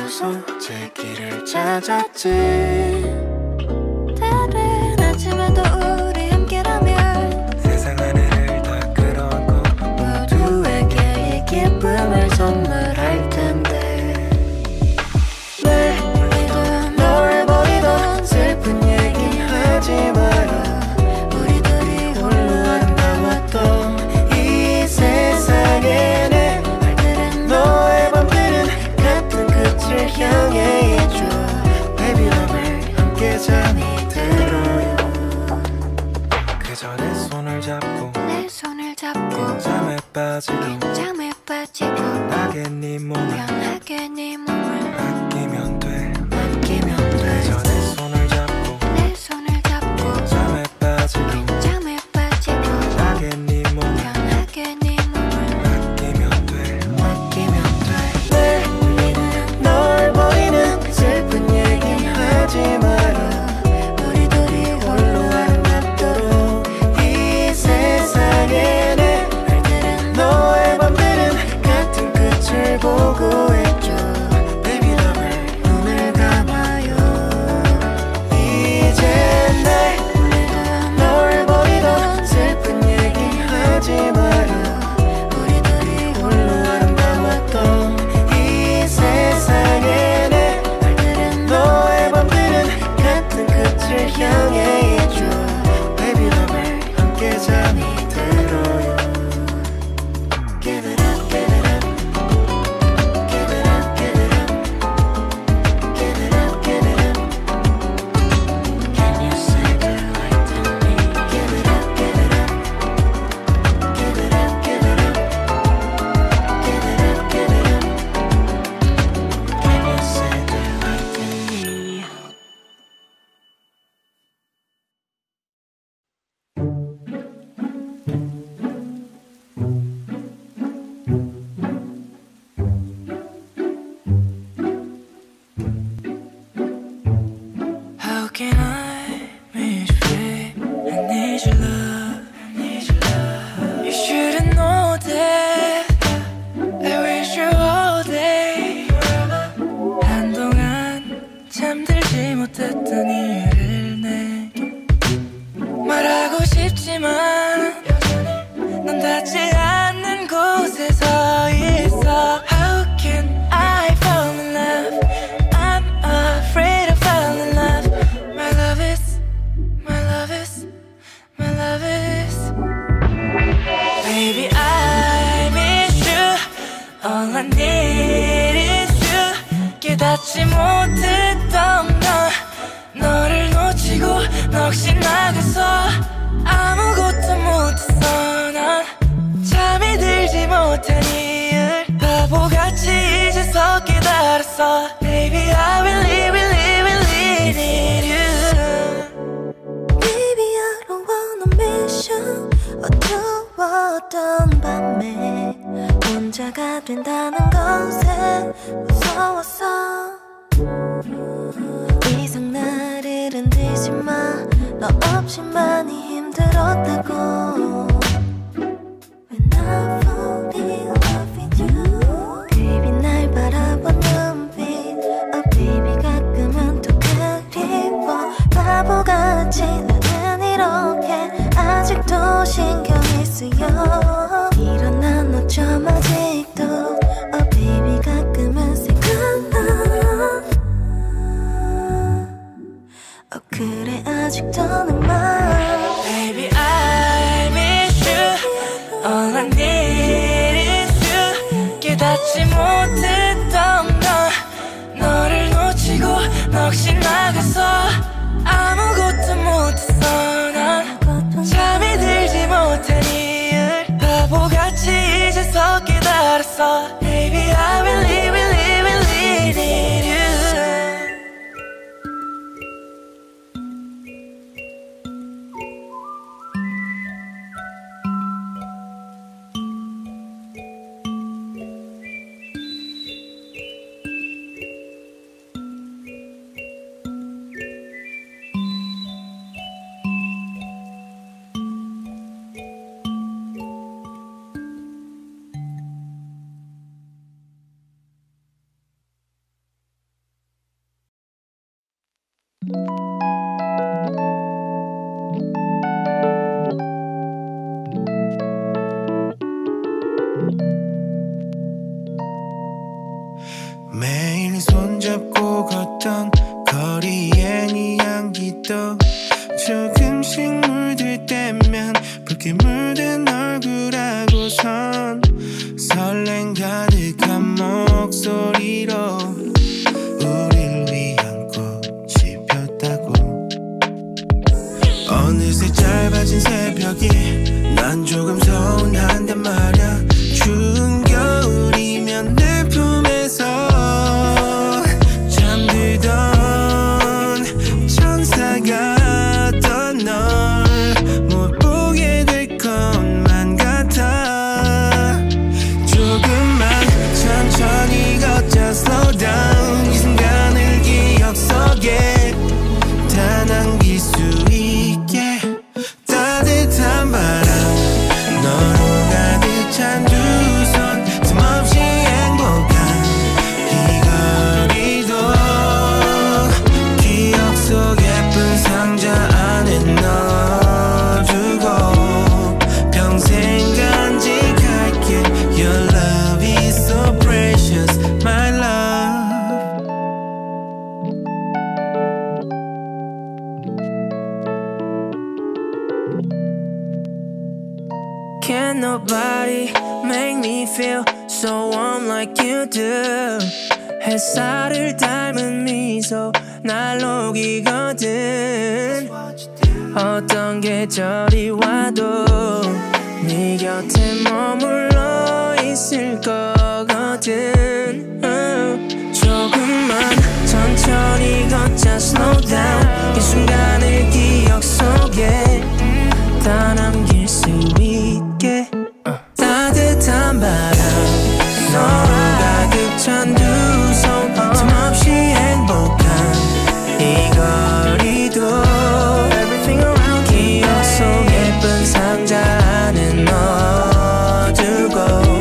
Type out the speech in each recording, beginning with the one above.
주소 제 길을 찾았지. 다른 아침에도 우리 함께라면 세상 하늘을 다 끌어안고 모두에게 이 기쁨을 선물할 텐데. 날 울리던 널 버리던 슬픈 얘기 하지 마라. 우리 둘이 홀로 아름다웠던 이 세상에 내 날들은 너의 밤들은 같은 끝을 향해 있죠. Baby lover 함께 잠이 들어요. 그저 내 손을 잡고 긴 잠에 빠지고 편하게 네 몸을 맡기면 돼. 그저 내 손을 잡고 긴 잠에 빠지고 편하게 네 몸을 맡기면 돼. 날 울리는 널 버리는 그 슬픈 얘기 하지 마라. 우리 둘이 홀로 아름답도록 이 세상에 내 날들은 너의 밤들은 같은 끝을 보고 있죠. Baby lover 눈을 감아요. 이제 날 울리던 널 버리던 슬픈 얘기 하지 마라. 우리 둘이 홀로 아름다웠던 이 세상에 내 날들은 너의 밤들은 같은 끝을 향해 있죠. Baby lover 함께 잠이 들어요. Give it up, give it up. Give it up, give it up. Give it up, give it up. Can you say that like to me? Give it up, give it up. Give it up, give it up. Give it up, give it up. Can you say that like to me? How can I miss you, babe? I need your love. You shouldn't know that I wish you all day. 한동안 잠들지 못했던 이유를 내게 말하고 싶지만 넌 닿지 않는 곳에 서 있어. How can I fall in love? I'm afraid of falling in love. My love is, my love is, my love is. Baby I miss you. All I need is you. 깨닫지 못했던 너를 놓치고 넋이 나가서 아무것도 못했어. 난 잠이 들지 못한 이유를 바보같이 이제서 깨달았어. Baby I really really really need you. Baby I don't wanna miss you. 어두웠던 밤에 혼자가 된다는 것에 무서웠어. 이상 나를 흔들지 마. 너 없이 많이 힘들었다고. When I fall in love with you. Baby 날 바라본 눈빛. Oh baby 가끔은 또 그리워. 바보같이 나는 이렇게 아직도 신경이 쓰여. 일어나 너처럼 아직도. Oh baby 가끔은 생각나. Oh 그래 아직도 너만. Baby I miss you. All I need is you. 깨닫지 못했던 너를 놓치고 넋이 나가서 아무것도 못했어. 난 잠이 들지 못한 이유를 바보같이 이제서 깨달았어. Baby I really really really need you. 매일 손잡고 걷던 거리엔 이 향기도 조금씩 물들 때면 붉게 물든 얼굴하고선 설렘 가득한 목소리로 우릴 위한 꽃이 폈다고. 어느새 짧아진 새벽이 난 조금 서운한단 말야. 추운 겨울이면 내 품에서 잠들던 천사 같던 널 못 보게 될 것만 같아. 조금만 천천히 걷자 slow down. 이 순간을 기억 속에 다 남길 수 있게. 따뜻한 바람 너로 가득 찬 두 손 틈없이 행복한 이 거리도 기억 속 예쁜 상자 안에 넣어두고 평생 간직할게. Your love is so precious, my love. Can't nobody make me feel so warm like you do. 햇살을 닮은 미소 날 녹이거든. 어떤 계절이 와도 네 곁에 머물러 있을 거거든. 조금만 천천히 걷자 slow down. 이 순간을 기억 속에 다 남길 수 있게. 따뜻한 바람 너로 가득 찬 두 손 틈없이 행복한 이 거리도 Everything around 기억 속 예쁜 상자 안에 넣어두고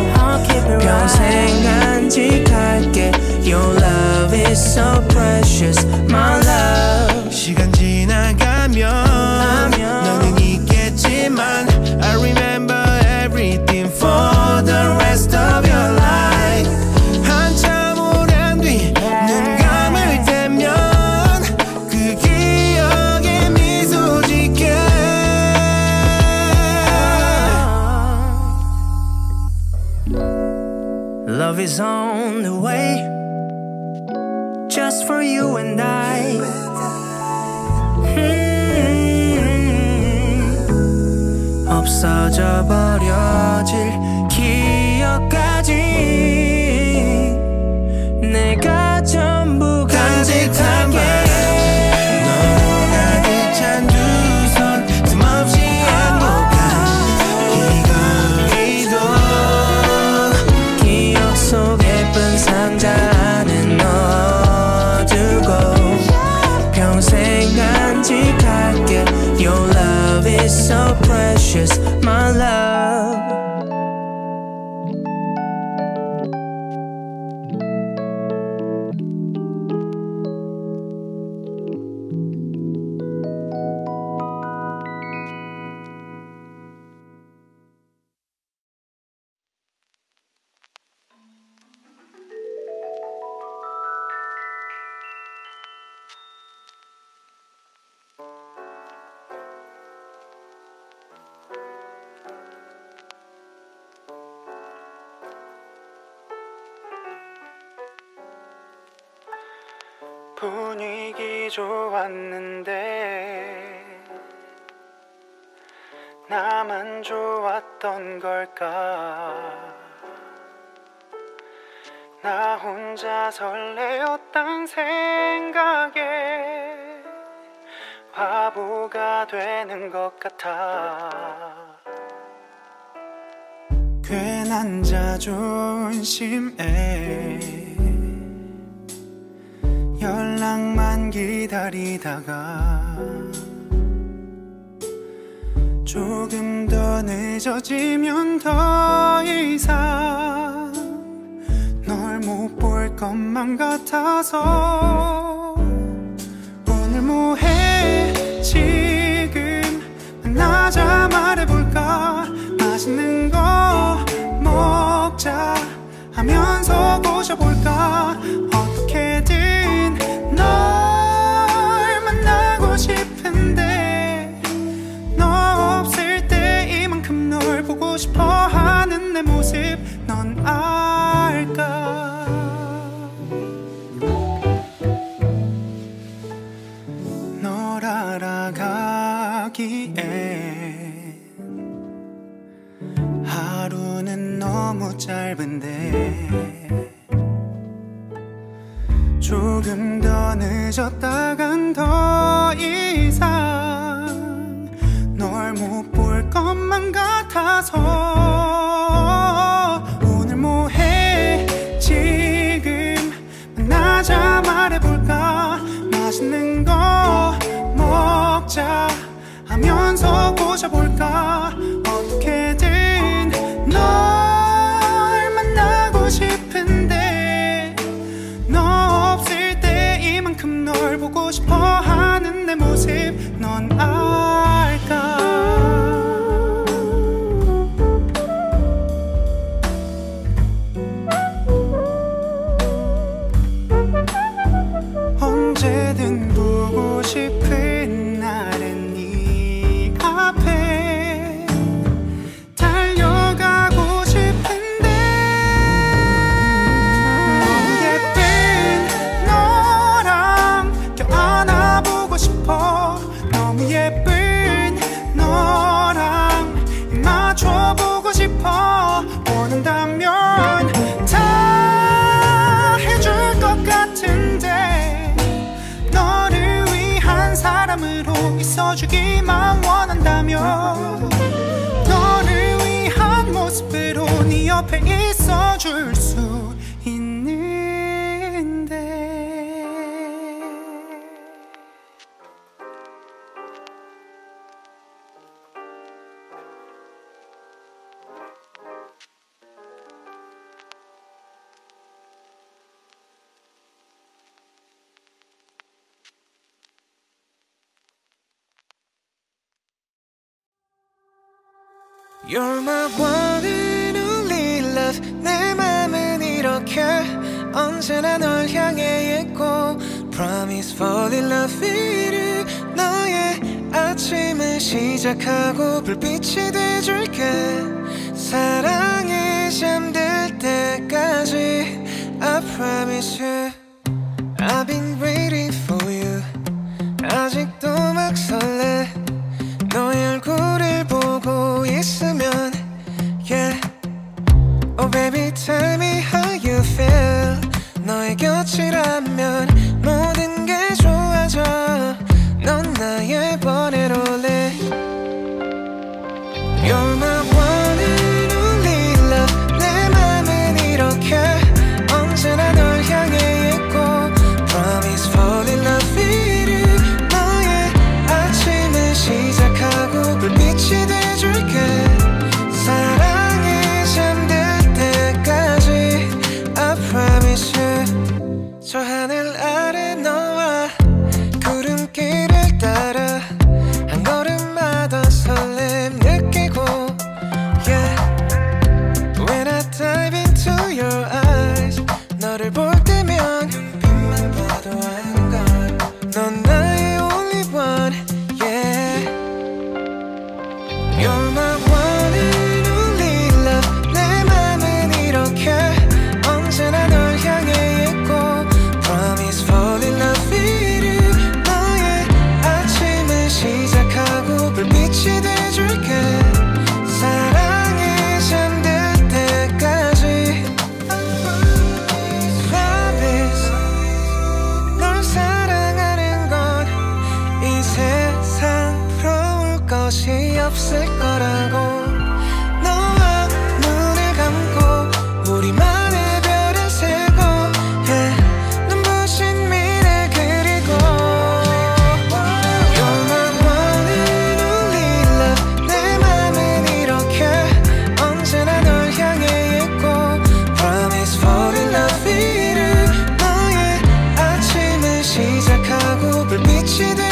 평생 간직할게. Your love is so precious, my love. 시간 지나가면 너는 있겠지만 I remember everything for the rest of your life. 한참 오랜 뒤 눈 감을 때면 그 기억에 미소 짓게. Love is on the way just for you and I. 없어져 버려질 기억까지 내가 전부 간직할게. 너로 가득 찬 두 손 틈없이 행복한 이 거리도 기억 속 예쁜 상자 안에 넣어두고 평생 간직할게. Your love is so precious, my love. 분위기 좋았는데 나만 좋았던 걸까. 나 혼자 설레었단 생각에 바보가 되는 것 같아. 괜한 자존심에 연락만 기다리다가 조금 더 늦어지면 더 이상 널 못 볼 것만 같아서 오늘 뭐해 지금 만나자 말해볼까 맛있는 거 먹자 하면서 꼬셔볼까 어떻게든 널 만나고 싶은데 너 없을 때 이만큼 널 보고 싶어 하는 내 모습 넌 알까 널 알아가기에 하루는 너무 짧은데 조금 더 늦었다간 더 이상 널 못 볼 것만 같아서 오늘 뭐해 지금 만나자 말해볼까 맛있는 거 먹자 하면서 꼬셔볼까 어떻게든 널 만나고 싶은데 너 없을 때 이만큼 널 보고 싶어 하는 내 모습 넌 알까 언제든 보고 싶은 날엔 네 앞에 달려가고 싶은데 너무 예쁜 너랑 껴안아보고 싶어 너무 예쁜 너랑 입 맞춰보고 싶어 원한다면 다 해줄 것 같은데 너를 위한 사람으로 있어주기만 원한다면 너를 위한 모습으로 네 옆에 있어줄 수 있는데 You're my one and only love 내 맘은 이렇게 언제나 널 향해 있고 Promise fall in love with you 너의 아침을 시작하고 불빛이 돼줄게 사랑에 잠들 때까지 I promise you I've been waiting for you 아직도 막 설레 너의 얼굴을 보고 있으면 Yeah Oh baby tell me how you feel 너의 곁이라면 모든 게 좋아져 넌 나의 번외로래 You're my one and only love 내 맘은 이렇게 언제나 널 향해 있고 Promise fall in love with you 너의 아침을 시작하고 불빛이 돼줄게 사랑에 잠들 때까지 I promise you 저 하늘 아래 너와 구름길을 따라 한 걸음마다 설렘 느끼고 Yeah When I dive into your eyes 너를 볼 때면 눈빛만 봐도 아는 걸 넌 나의 only one Yeah You're my one and only love 내 맘은 이렇게 언제나 널 향해 있고 Promise fall in love with you 너의 아침을 시작하고 불빛이 돼줄게 사랑에 잠들 때까지 Promise 널 사랑하는 건 이 세상 부러울 것이 없을 거라고 너와 눈을 감고 우리만의 별을 세고 yeah. 눈부신 미래 그리고 You're my one and only love 내 맘은 이렇게 언제나 널 향해 있고 Promise fall in love with you 너의 아침을 시작하고 불빛이 돼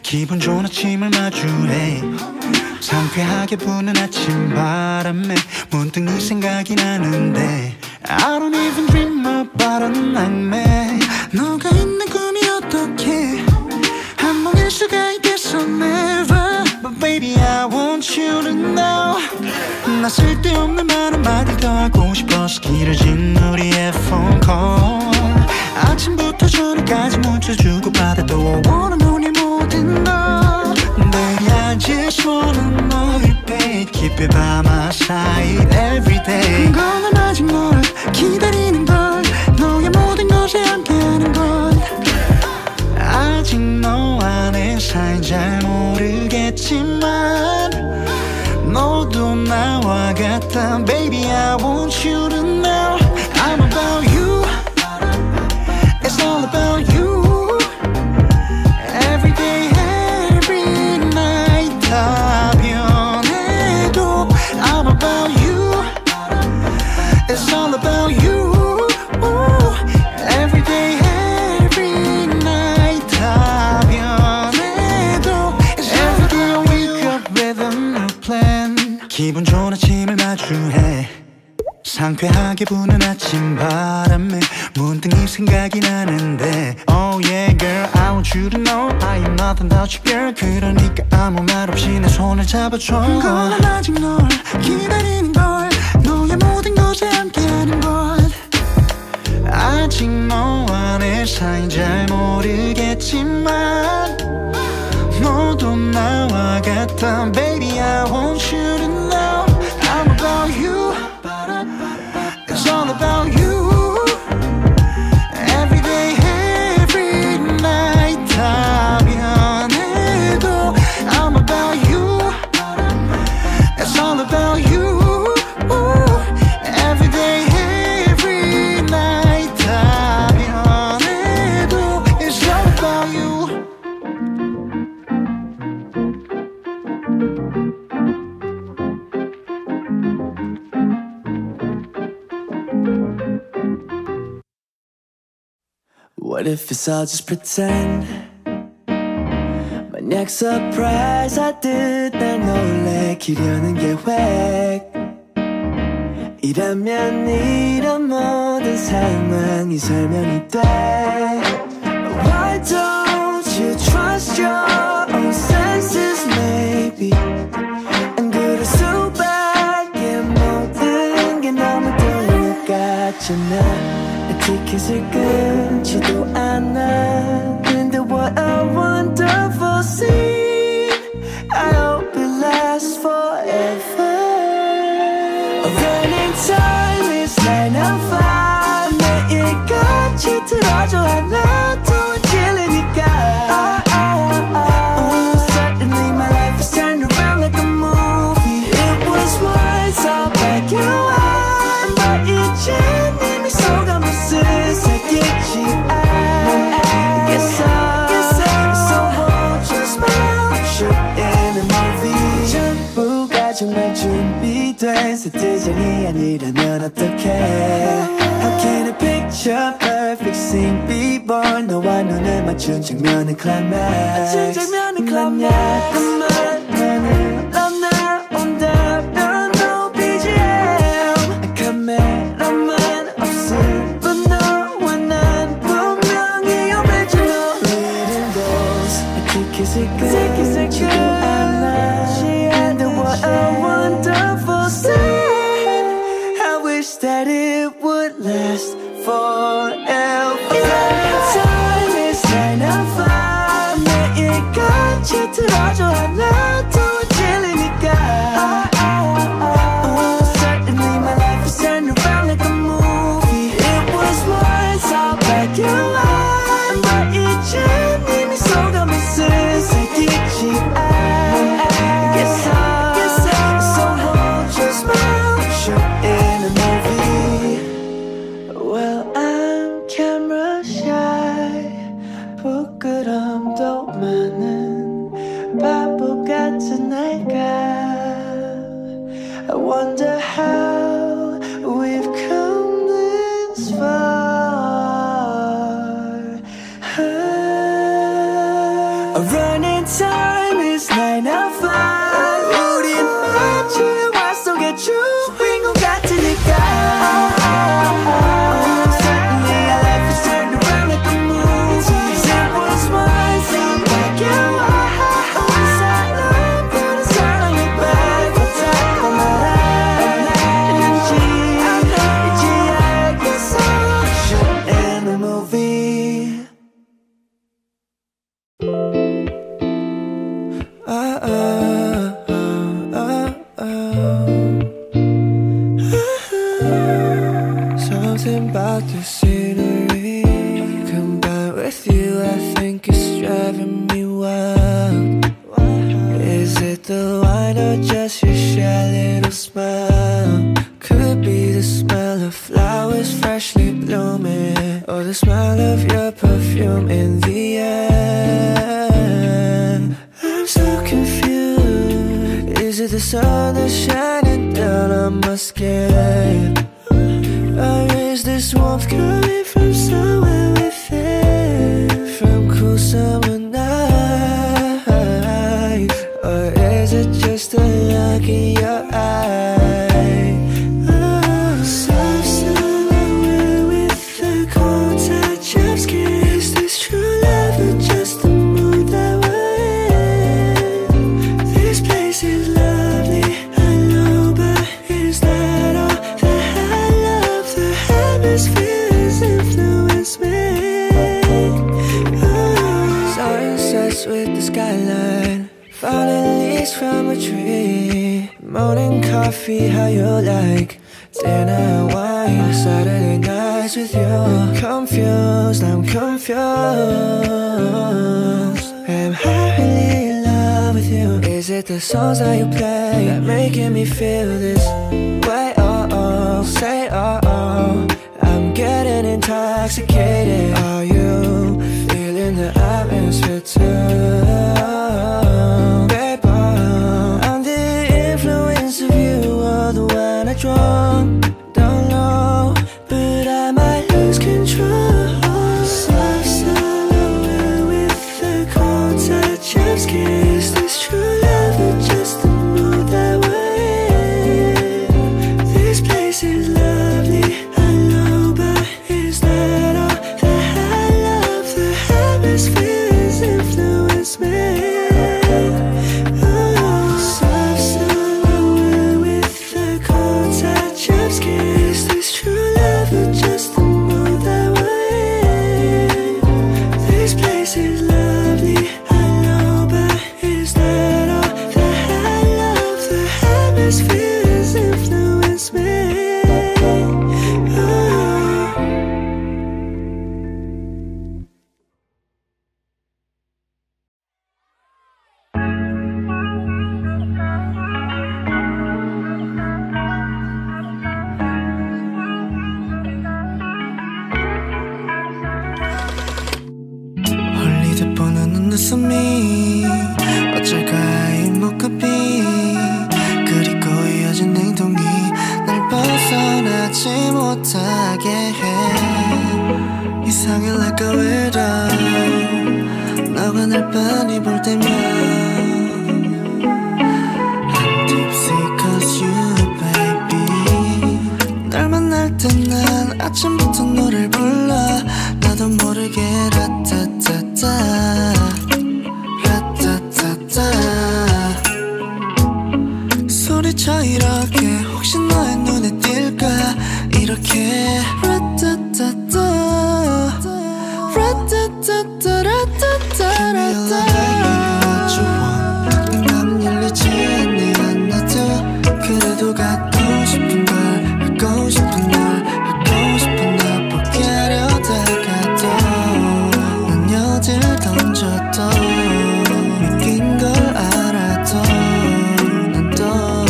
기분 좋은 아침을 마주해 상쾌하게 부는 아침 바람에 문득 네 생각이 나는데 I don't even dream about a nightmare 너가 있는 꿈이 어떻게 한몽일 수가 있겠어 never But baby I want you to know 나 쓸데없는 말 한마디 더 하고 싶어서 길어진 우리의 phone call 아침부터 저녁까지 문자 주고 받아도 I wanna know 네 모든 너 Baby I just wanna know you babe Keep it by my side every day 그건 아직 널 기다리는 걸 너의 모든 것에 함께하는 걸 아직 너와 내 사이 잘 모르겠지만 너도 나와 같아 Baby I want you to know I'm about you It's all about you Every day every night 다 변해도 I'm about you It's all about you Every day every night 다 변해도 Every day I wake up with a new plan 기분 좋은 아침을 마주해 상쾌하게 부는 아침 바람에 문득 네 생각이 나는데 Oh yeah girl I want you to know I am nothing without you girl 그러니까 아무 말 없이 내 손을 잡아줘 그건 아직 널 기다리는 걸 너의 모든 것에 함께하는 것 아직 너와 내 사이 잘 모르겠지만 너도 나와 같아 Baby I want you to know I'm about you It's all about you Every day every night 다 변해도 I'm about you It's all about you Every day every night 다 변해도 It's all about you What if it's all just pretend 만약 surprise 하듯 날 놀래키려는 계획 이라면 이런 모든 상황이 설명이 돼 Why don't you trust your own senses maybe 안 그럴 수밖에 모든 게 너무 들려 같잖아 티켓을 끊지도 않아 근데 what a wonderful scene I hope it lasts forever Running time is 9 to 5 매일같이 틀어줘 하나도 질리니까 Suddenly my life has turned around like a movie It was once all black and white But 이제 이미 속아 새끼지 않겠어 So hold your smile Shoot in a movie 전부가 정말 준비된 세트장이 아니라면 어떡해 How can a picture perfect scene be born 너와 눈을 맞춘 장면은 climax 나는 날아온다면 no BGM 카메라만 없을 티켓을 않아 And what a wonderful scene I wish that it would last forever Time is 9 to 5 매일같이 틀어줘 하나도 질리니까 Suddenly my life is turned around like a movie It was once all black and white But 이제 이미 속아있어 새끼지 않겠어 So hold your smile Shoot in a movie Well I'm camera shy 부끄럼도 많은 바보 같은 내가 I wonder how we've come this far Running time about the scenery. Combined with you, I think it's driving me wild. Is it the wine or just your shy little smile? Could be the smell of flowers freshly blooming, or the smell of your perfume in the air. I'm so confused. Is it the sun that's shining down on my skin? Or is this warmth coming from somewhere within? From cool summer nights? Or is it just a look in your eye? Soft silhouette with the cold touch of skin. Is this true love or just the mood that we're in? This place is lovely, I know, but is that all? The high love, the atmosphere influence me. Sunsets with the skyline, falling leaves from a tree. Morning coffee, how you like? Dinner and wine, Saturday nights with you. Confused, I'm confused. Am I really in love with you? Is it the songs that you play that making me feel this way? Oh, oh, say oh, oh. I'm getting intoxicated. Are you feeling the atmosphere too? Babe, oh, under the influence of you, or the one I drunk. Don't know, but I might lose control. Soft silhouette with the cold touch of skin. Is this true love or just the mood that we're in? This place is lovely, I know, but is that all? The high love, the atmosphere influence me. Soft silhouette with the cold touch of skin. Is this true love or just the mood that we're in? This place is lovely, I know, but is that all? The high love, the atmosphere influence me. 홀리듯 보는 눈웃음이 어쩔까 이 목급이, 그리고 이어진 행동이 날 벗어나지 못하게 해. 이상할까 왜라 너가 날 빤히 볼 때면 I'm tipsy cause you baby. 날 만날 땐 난 아침부터 노래를 불러. 나도 모르게 라따따따 라따따따 소리쳐 이렇게. 혹시 너의 눈에 띌까 이렇게 라따따따 라따따따 라따따따. 맘 열리지 않네 하나도. 그래도 갖고 싶은 걸, 갖고 싶은 걸, 갖고 싶은 나 포기하려다가도 난 여질 던져도 믿긴 걸 알아도 난 또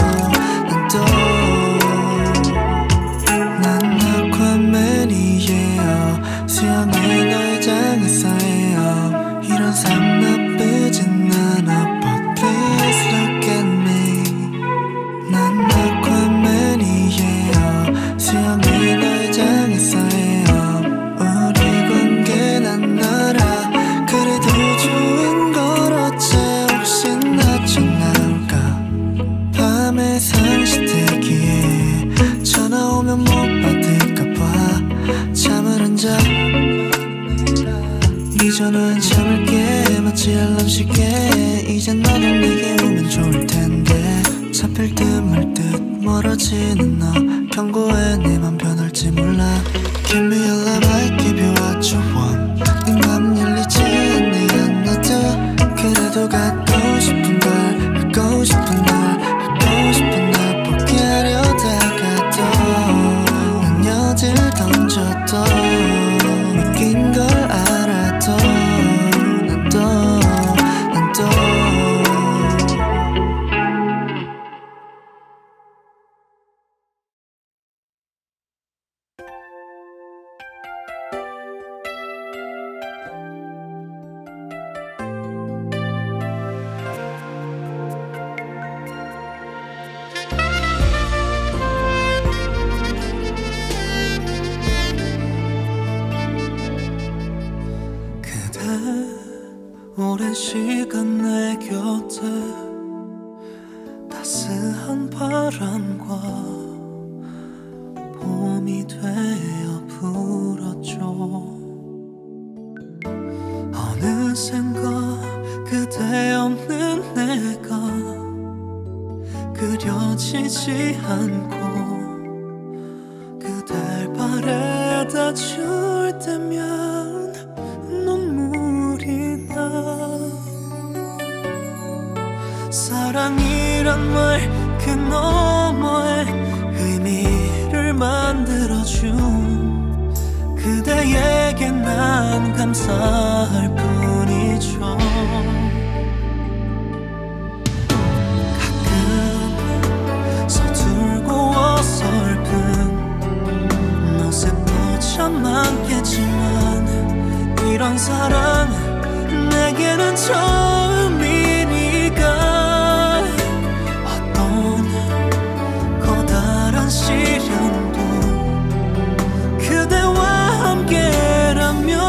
난 아쿠아맨이에요. 수영해 너의 장에서예요. 이런 삶 나쁘진 않아, but please look at me. 난 아쿠아맨이에요. 수영해 너의 장에서예요. 우리 관계 난 알아. 그래도 좋은 걸 어째 혹시 나좀 나올까. 밤에 상시대기에 전화 오면 못 받을까봐 잠을 안 자. 네 전화엔 참을게. 마치 알람시계. 이젠 너도 내게 오면 좋을 텐데. 잡힐 듯 말 듯 멀어지는 너. 경고해 내 맘 변할지 몰라. Give me a love, I give you what you want. 네 맘 열리지 않네 하나도. 그래도 갖고 싶은 걸, 갖고 싶은 걸, 갖고 싶은 나 포기하려다가도 난 여질 던져도 보지 않고 그댈 바래다 줄 때면 눈물이 나. 사랑이란 말 그 너머에 의미를 만들어준 그대에게 난 감사할 뿐이죠. 가끔 서툴고 어설픈 모습도 참 많겠지만 이런 사랑 내게는 처음이니까 시련도 그대와 함께라면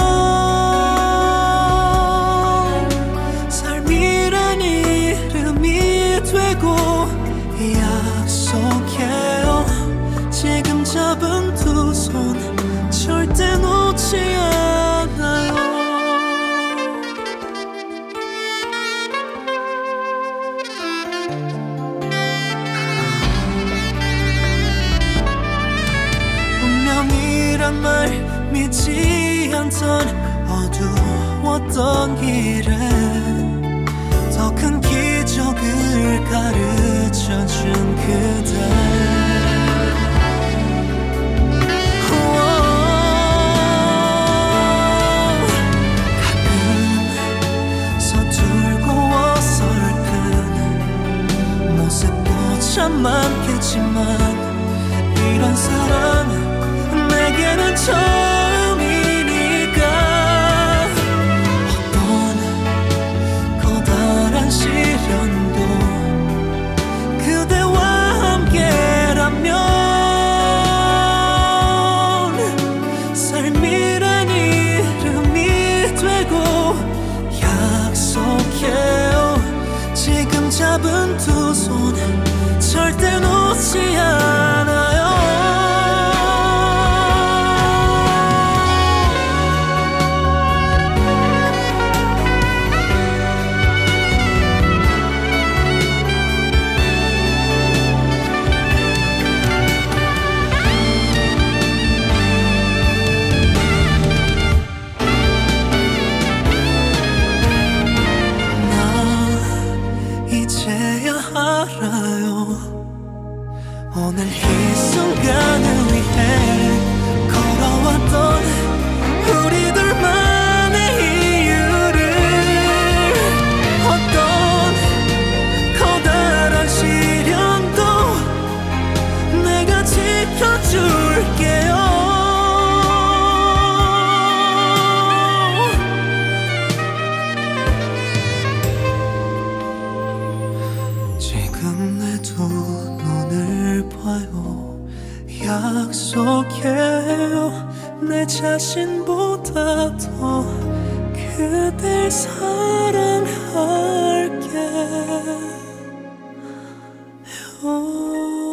삶이란 이름이 되고 약속해요. 지금 잡은 두 손 절대 놓지 않아요. 운명이란 말 믿지 않던 어두웠던 길에 더 큰 기적을 가르쳐준 그대. 가끔 서툴고 어설픈 모습도 참 많겠지만 이런 사랑 내게는 처음이니까 어떤 커다란 시련도 그대와 함께라면 삶이란 이름이 되고 약속해요. 지금 잡은 두 손 절대 놓지 않아요. 오늘 이 순간을 위해 걸어왔던 우리들만의 이유를 어떤 커다란 시련도 내가 지켜줄게요. 지금 내 두 눈을 봐요. 약속해요. 내 자신보다 더 그댈 사랑할게요.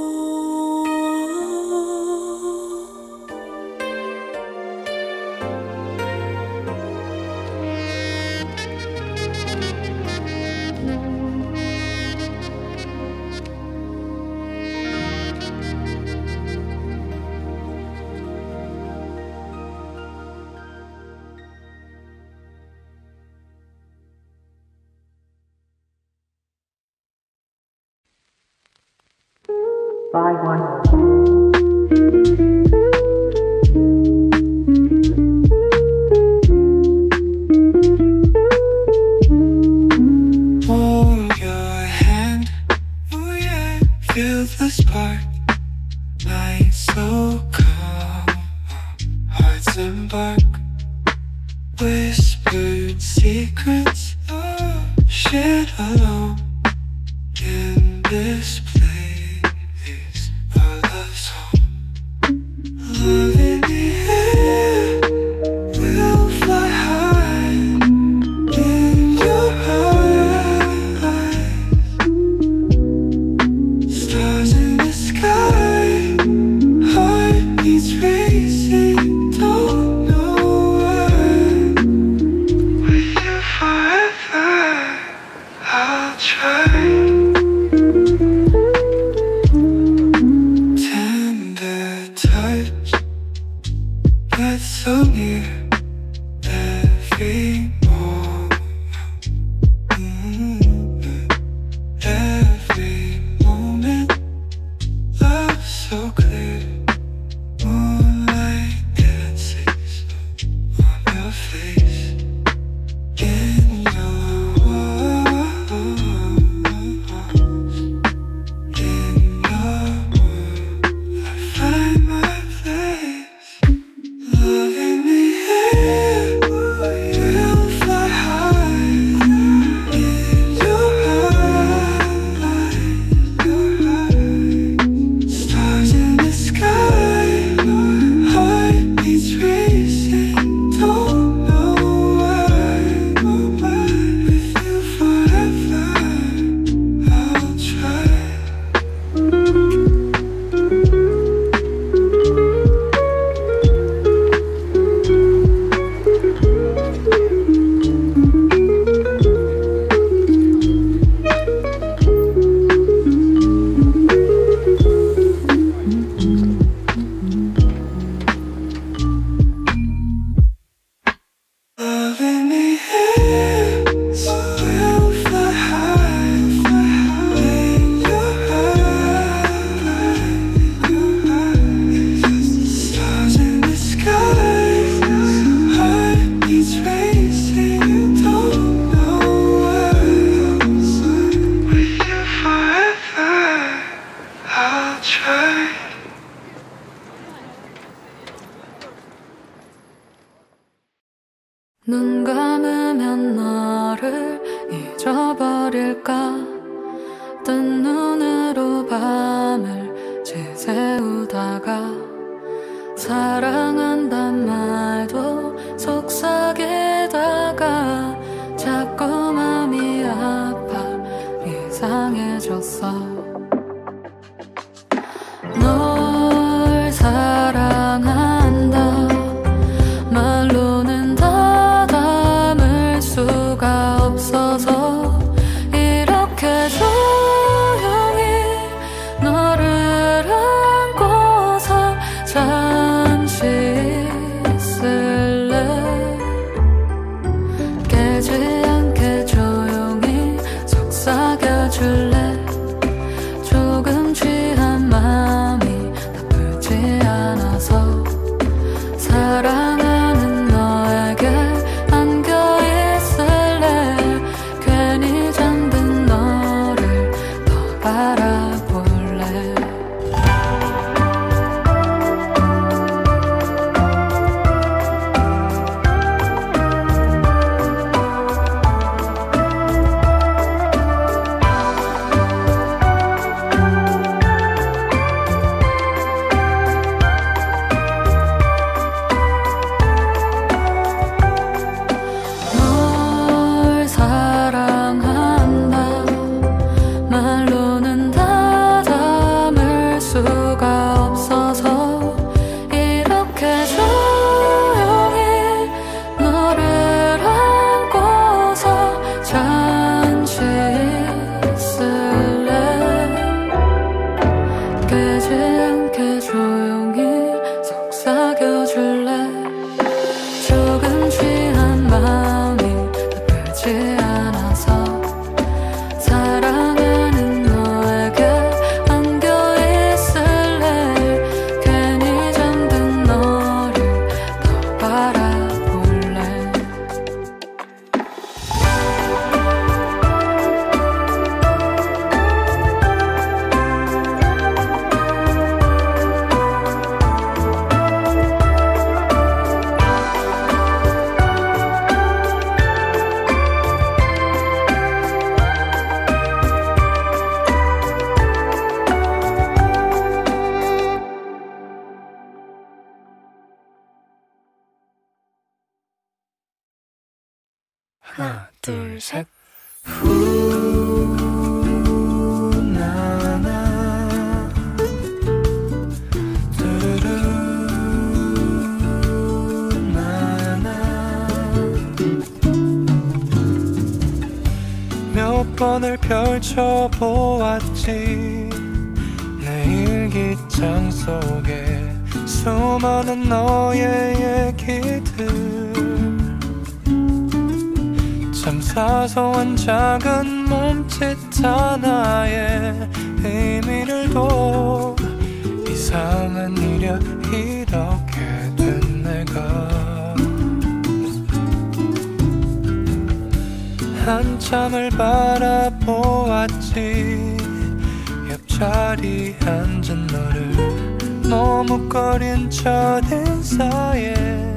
Buy one. Hold your hand, oh yeah, feel the spark, light so calm, hearts embark, whispered secrets, shared alone in this place. Our love's home. Love in the air, we'll fly high in your eyes. Stars in the sky, heartbeats racing, don't know why. With you forever, I'll try. 눈 감으면 너를 잊어버릴까 뜬 눈으로 밤을 지새우다가 사랑한단 말도 속삭이다가 자꾸 맘이 아파 이상해졌어. 널 사랑한다 말로는 다 담을 수가 없어서 이렇게 조용히 너를 안고서 잠시 있을래. 깨지 않게 조용히 속삭여줄래. 조금 취한 마음이 나쁘지 않아서 사랑하는 너에게 안겨있을래. 괜히 잠든 너를 더 바라볼래. 널 사랑한다 말로는 다 담을 수가 없어서 이렇게 조용히 너를 안고서 잠시 있을래. 깨지 않게 조용히 속삭여줄래. 조금 취한 마음이 나쁘지 않아서 사랑하는 너에게 안겨있을래. 괜히 잠든 너를 더 바라볼래. 하나 둘 셋. 몇 번을 펼쳐보았지. 내 일기장 속에 수많은 너의 얘기들. 참 사소한 작은 몸짓 하나에 의미를 둬. 이 이상한 일이야 이렇게 된 내가 한참을 바라보았지 옆자리에 앉은 너를 머뭇거린 첫인사에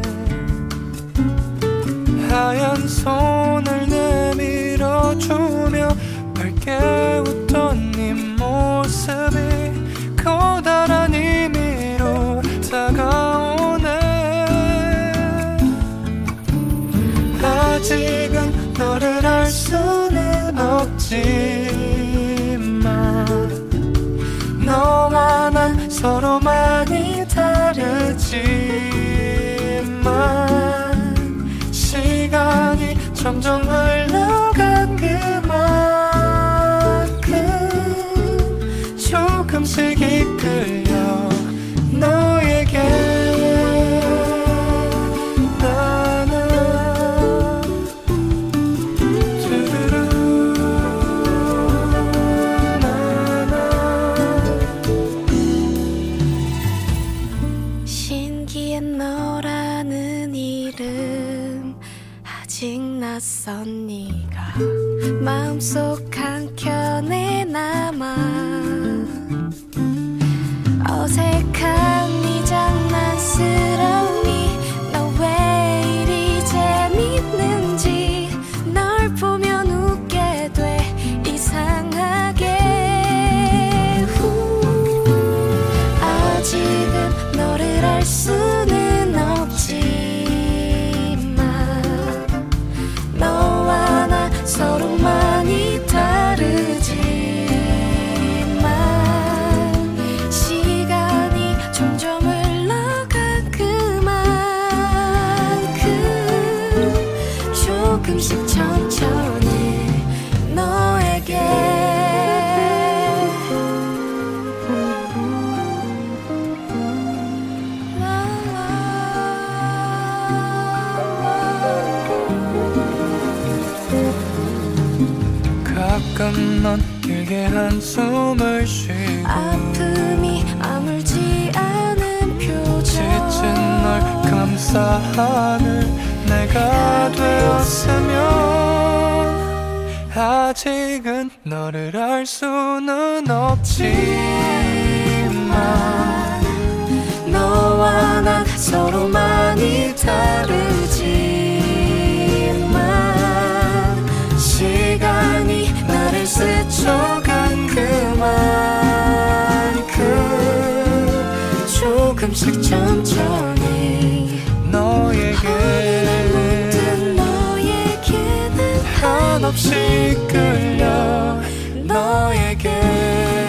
하얀 손을 내밀어주며 밝게 웃던 네 모습이 커다란 의미로 다가오네 아직은 너를 알 수는 없지만 너와 난 서로 많이 다르지만 시간이 점점 흘러간 그만큼 조금씩 이끌려 너에게 낯선 네가 마음속 한켠에 남아 어색한 네 장난스러움이 너 왜 이리 재밌는지 널 보면 웃게 돼 이상하게 아직은 너를 알 수는 없지 너와 나 서로 많이 다르지만 시간이 점점 흘러간 그만큼 조금씩 천천히 너에게 가끔 넌 길게 한숨을 쉬고 아픔이 아물지 않은 표정 지친 널 감싸안을 내가 되었으면 아직은 너를 알 수는 없지만 너와 난 서로 많이 다르지만 시간이 나를 스쳐간 그만큼 조금씩 천천히 너에게 모든 너에게는 한없이 끌려 너에게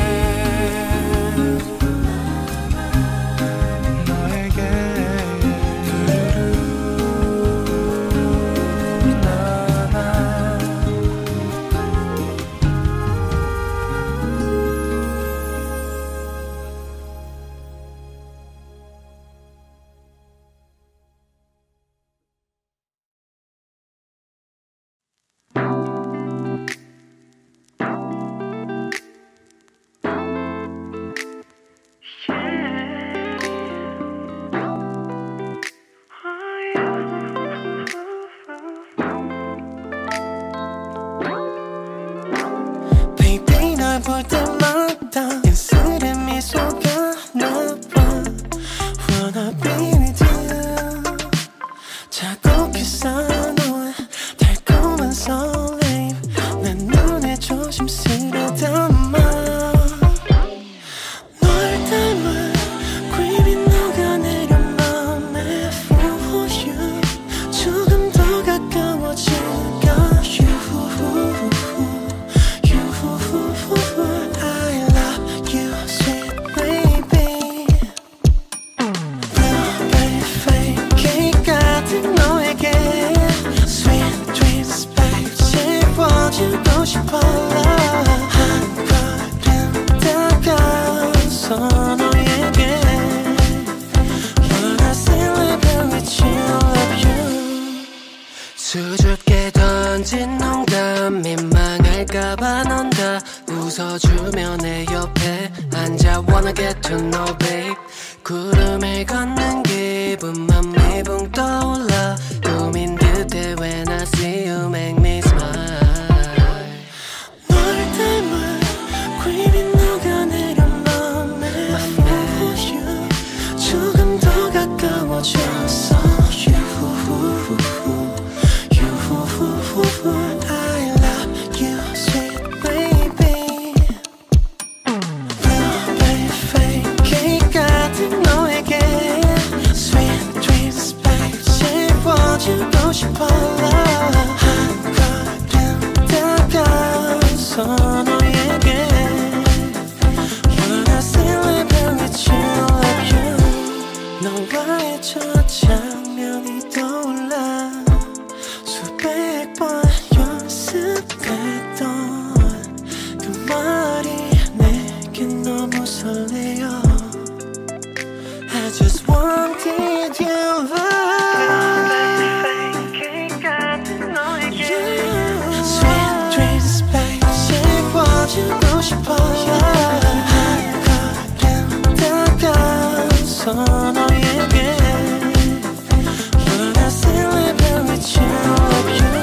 볼 때마다 입술에 미소가 나와 Wanna be with you 자꾸 기사놓은 달콤한 설레임 내 눈에 조심스레 담아 널 닮은 creamy 녹아내려 맘에 for you 조금 더 가까워질까 주고 싶어 한 걸음 다가서 너에게 Wanna celebrate with you, love you 수줍게 던진 농담 민망할까봐 넌 다 웃어주며 내 옆에 앉아 wanna get to know babe 구름을 걷는 기분 맘이 붕 떠올라 꿈인 듯해 when I see you make me smile 널 닮은 그림이 녹아내려 맘에 조금 더 가까워졌어 I love you sweet baby Blueberry 케이크 같은 너에게 Sweet dreams babe 씹어주고 싶어 한 걸음 다가서 너에게 Wanna celebrate with you love you 너와의 첫 장면이 떠올라 수백 번 연습했던 그 말이 내겐 너무 설레어 I just wanted you Sweet dreams babe 씹어주고 싶어 한 걸음 다가서 너에게 Wanna celebrate with you love you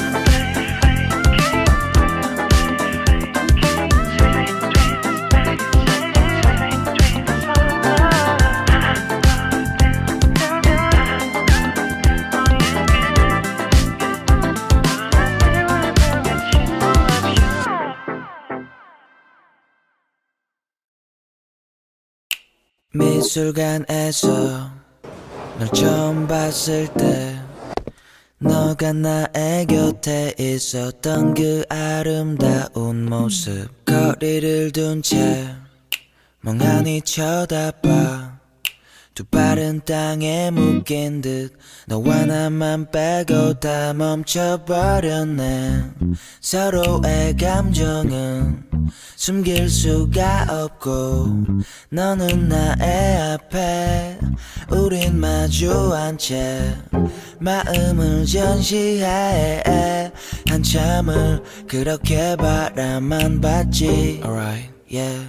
미술관에서 널 처음 봤을 때 너가 나의 곁에 있었던 그 아름다운 모습 거리를 둔 채 멍하니 쳐다봐 두 발은 땅에 묶인 듯 너와 나만 빼고 다 멈춰버렸네 서로의 감정은 숨길 수가 없고 너는 나의 앞에 우린 마주한 채 마음을 전시해 한참을 그렇게 바라만 봤지 Alright, yeah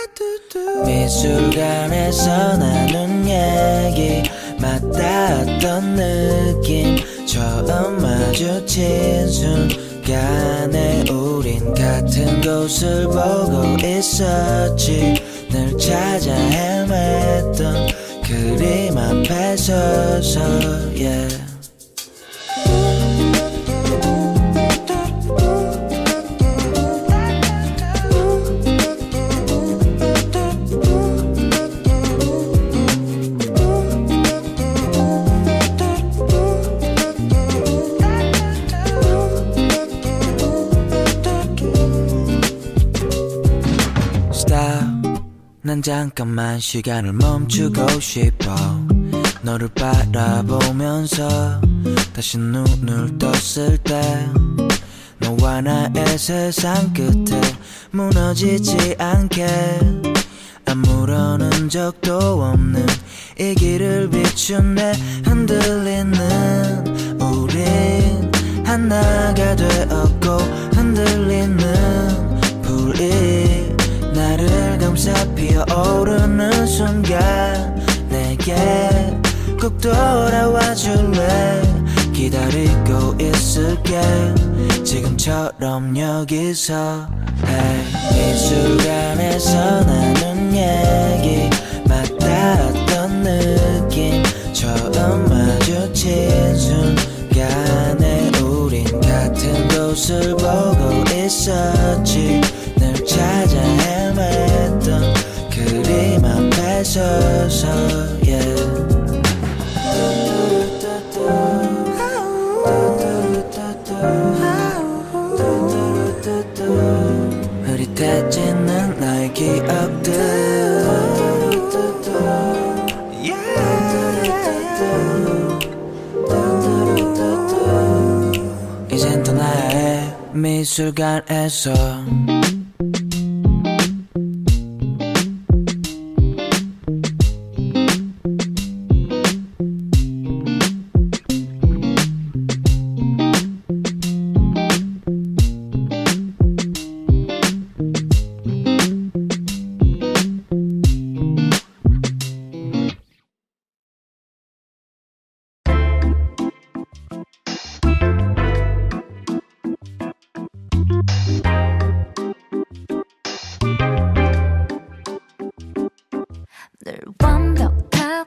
미술관에서 나눈 얘기 맞닿았던 느낌 처음 마주친 순간에 우린 같은 곳을 보고 있었지 늘 찾아 헤맸던 그림 앞에 서서 yeah. 난 잠깐만 시간을 멈추고 싶어 너를 바라보면서 다시 눈을 떴을 때 너와 나의 세상 끝에 무너지지 않게 아무런 흔적도 없는 이 길을 비춘내 흔들리는 우린 하나가 되었고 흔들리는 불이 나를 감싸 피어오르는 순간 내게 꼭 돌아와 줄래 기다리고 있을게 지금처럼 여기서 미술관에서 나눈 얘기 맞닿았던 느낌 처음 마주친 순간에 우린 같은 곳을 보고 있었지 늘 찾아 헤맸던 그림 앞에 서서 yeah. 흐릿해지는 나의 기억들 이젠 떠나야 해 미술관에서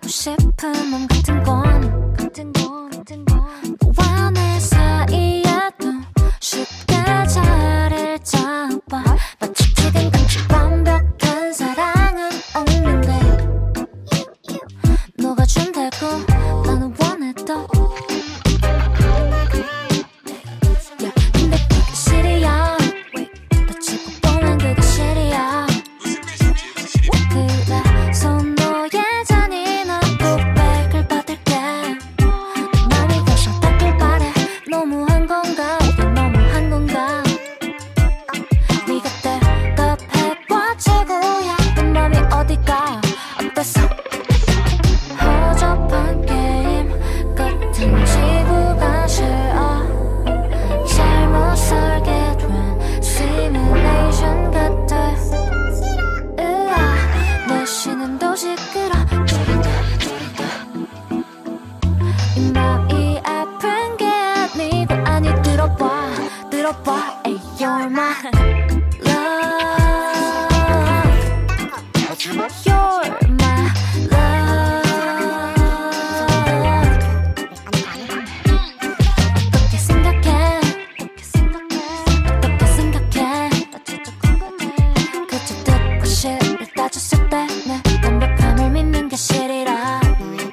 싶은 맘 같은 건 너와 내 사이에도 쉽게 자리를 잡아 마치 지금같이 완벽한 사랑은 없는데 너가 준다고 나는 원했던 근데 그게 실이야 다치고 뻔한 그게 실이야 그래서 너의 잔인한 고백을 받을게 맘이 벌써 닿길 바래 너무한 건가 이게 너무한 건가 네가 대답해봐 최고야 내 맘이 어디가 어땠어 허접한 게임 같은 지구가 싫어 잘못 살게 된 시뮬레이션 같아 으아 내 신음도 시끄러 이 맘이 아픈 게 아니고 아니 들어봐 Ay, you're my love You're my love 어떻게 생각해 어떻게 생각해 그저 듣고 싫을 따졌을 때 내 완벽함을 믿는 게 싫이라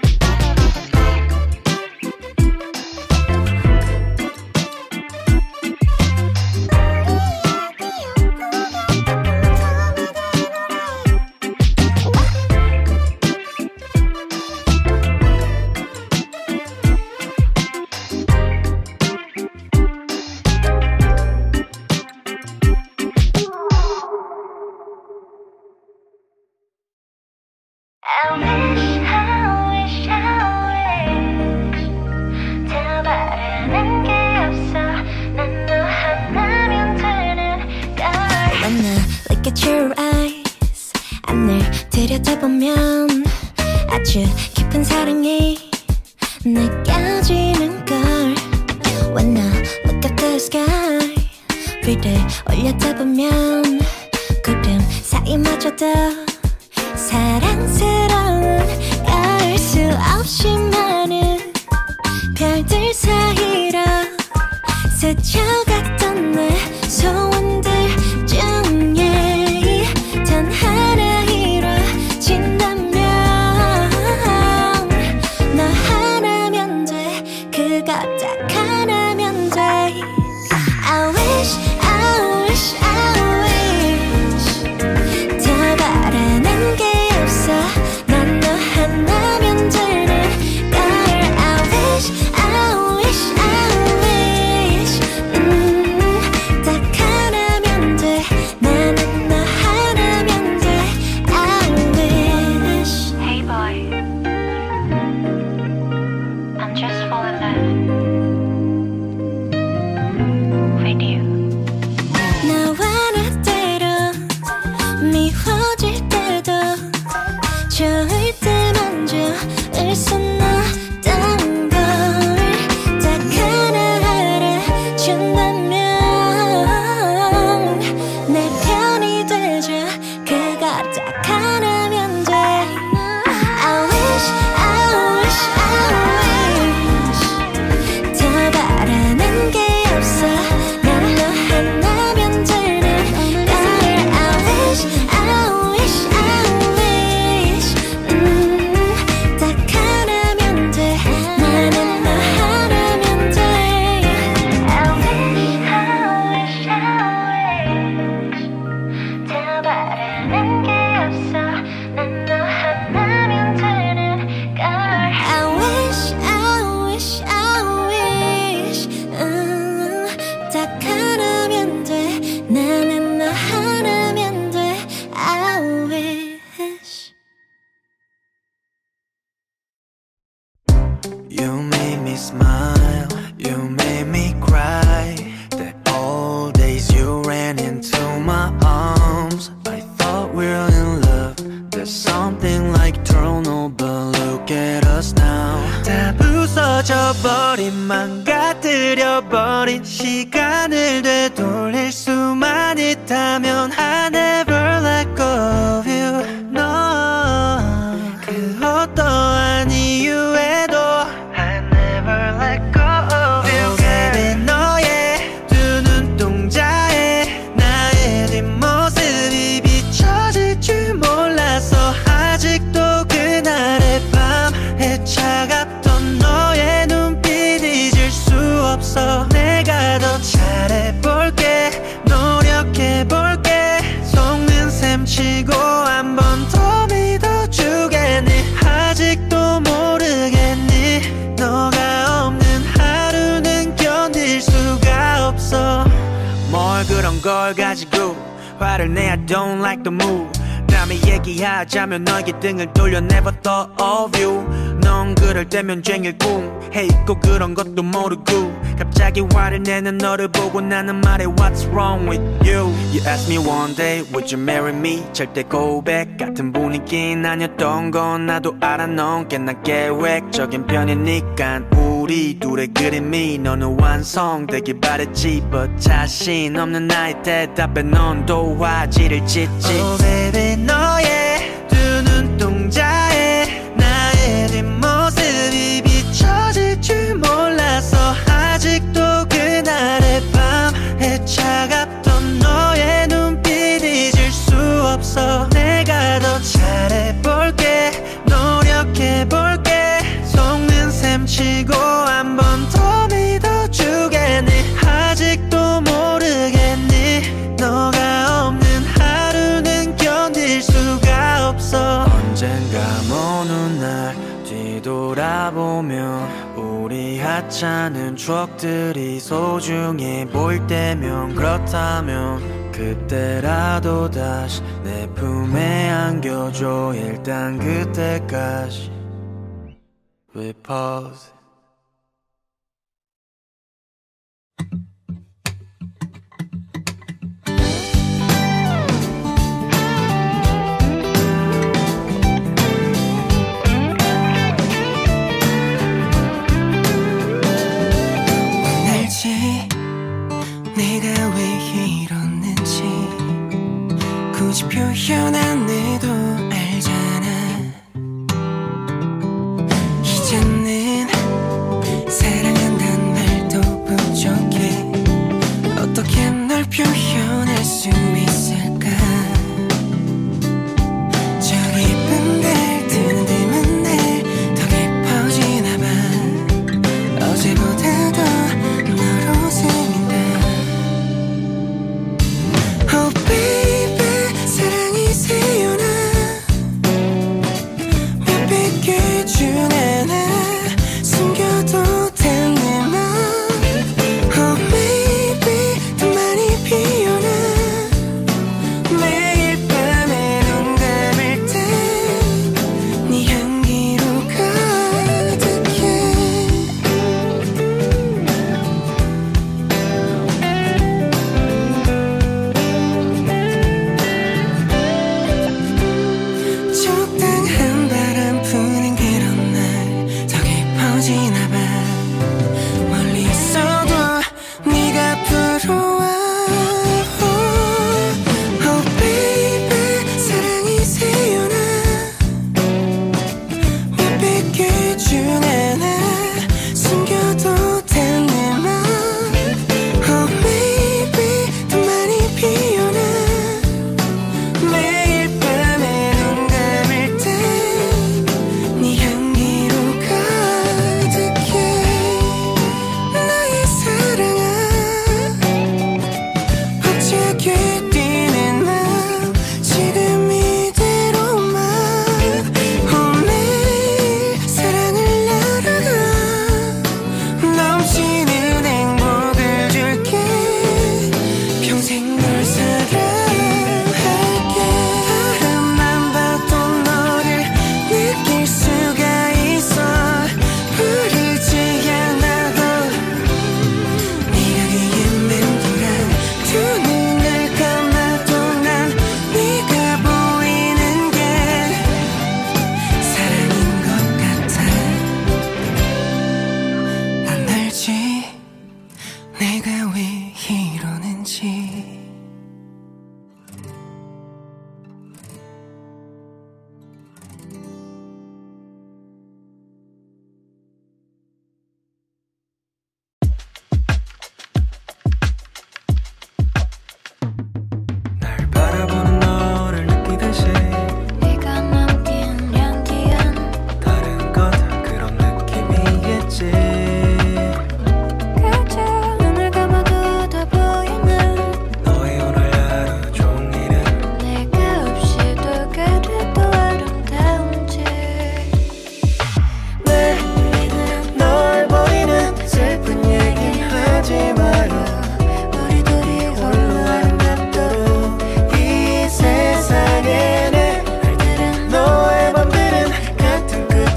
Look at your eyes 안을 들여다보면 아주 깊은 사랑이 느껴지는걸 When I look up the sky 위를 올려다보면 구름 사이마저도 사랑스러운 알 수 없이 많은 별들 사이로 스쳐갔던 내 소원들 중에 단 하나 이루어진다면 너 하나면 돼 그거 딱 하나면 돼 I wish, I wish, I wish 더 바라는 게 없어 난 너 하나면 되는 걸 I wish, I wish, I wish 딱 하나면 돼 나는 너 하나면 돼 I wish Hey boy, I'm just falling in love with you. 나와 나 때론 미워질 때도 좋을 때만 좋을 순 없던 걸 딱 하나 알아준다면 내 편이 되줘 그거 딱 하나면 돼 I wish, I wish, I wish 더 바라는 게 없어 난 너 하나면 되는 걸 I wish, I wish, I wish 딱 하나면 돼 나는 너 하나면 돼 I wish, I wish, I wish 더 바라는 게 없어 난 너 하나면 되는 걸 I wish, I wish, I wish 딱 하나면 돼 나는 너 하나면 돼 I wish You made me smile, you made me cry. The old days you ran into my arms. I thought we're in love. There's something like eternal, but look at us now. 다 부서져 버린 망가뜨려 버린 시간을 되돌릴 수만 있다면 I never let go of you. 너 그 어떤 어떠한 이유에도 I never let go of you. Oh baby 너의 두 눈동자에 나의 뒷모습이 비춰질 줄 몰라서 아직도 그날의 밤에 차갑던 너의 눈빛 잊을 수 없어. 내가 더 잘해볼게 노력해볼게 속는 셈 치고 한 번 더 믿어주겠니. 아직도 모르겠니 너가 없는 하루는 견딜 수가 없어. 뭘 그런 걸 가지고 화를 내. I don't like the mood. 다음에 얘기하자면 너에게 등을 돌려 never thought of you. 넌 그럴 때면 쟁일궁 해 있고 그런 것도 모르고 갑자기 화를 내는 너를 보고 나는 말해 What's wrong with you? You asked me one day would you marry me? 절대 고백 같은 분위기는 아니었던 건 나도 알아. 넌 꽤나 계획적인 편이니까 우리 둘의 그림이 너는 완성되길 바랬지. But 자신 없는 나의 대답에 넌 도화지를 짓지. Oh baby 너의 두 눈동자에 나의 뒷모습이 비춰질 줄 몰라서 아직도 그날의 밤에 차갑던 너의 눈빛 잊을 수 없어. 내가 더 잘해볼게 노력해볼게 속는 셈 치고 한 번 더 믿어주겠니. 아직도 모르겠니 너가 없는 하루는 견딜 수가 없어. 언젠가 어느 날 뒤돌아보면 우리 하찮은 추억들이 소중해 보일 때면 그렇다면 그때라도 다시 내 품에 안겨줘. 일단 그때까지 We pause. 내가 왜 이러는지 굳이 표현 안 해도 알잖아. 이제는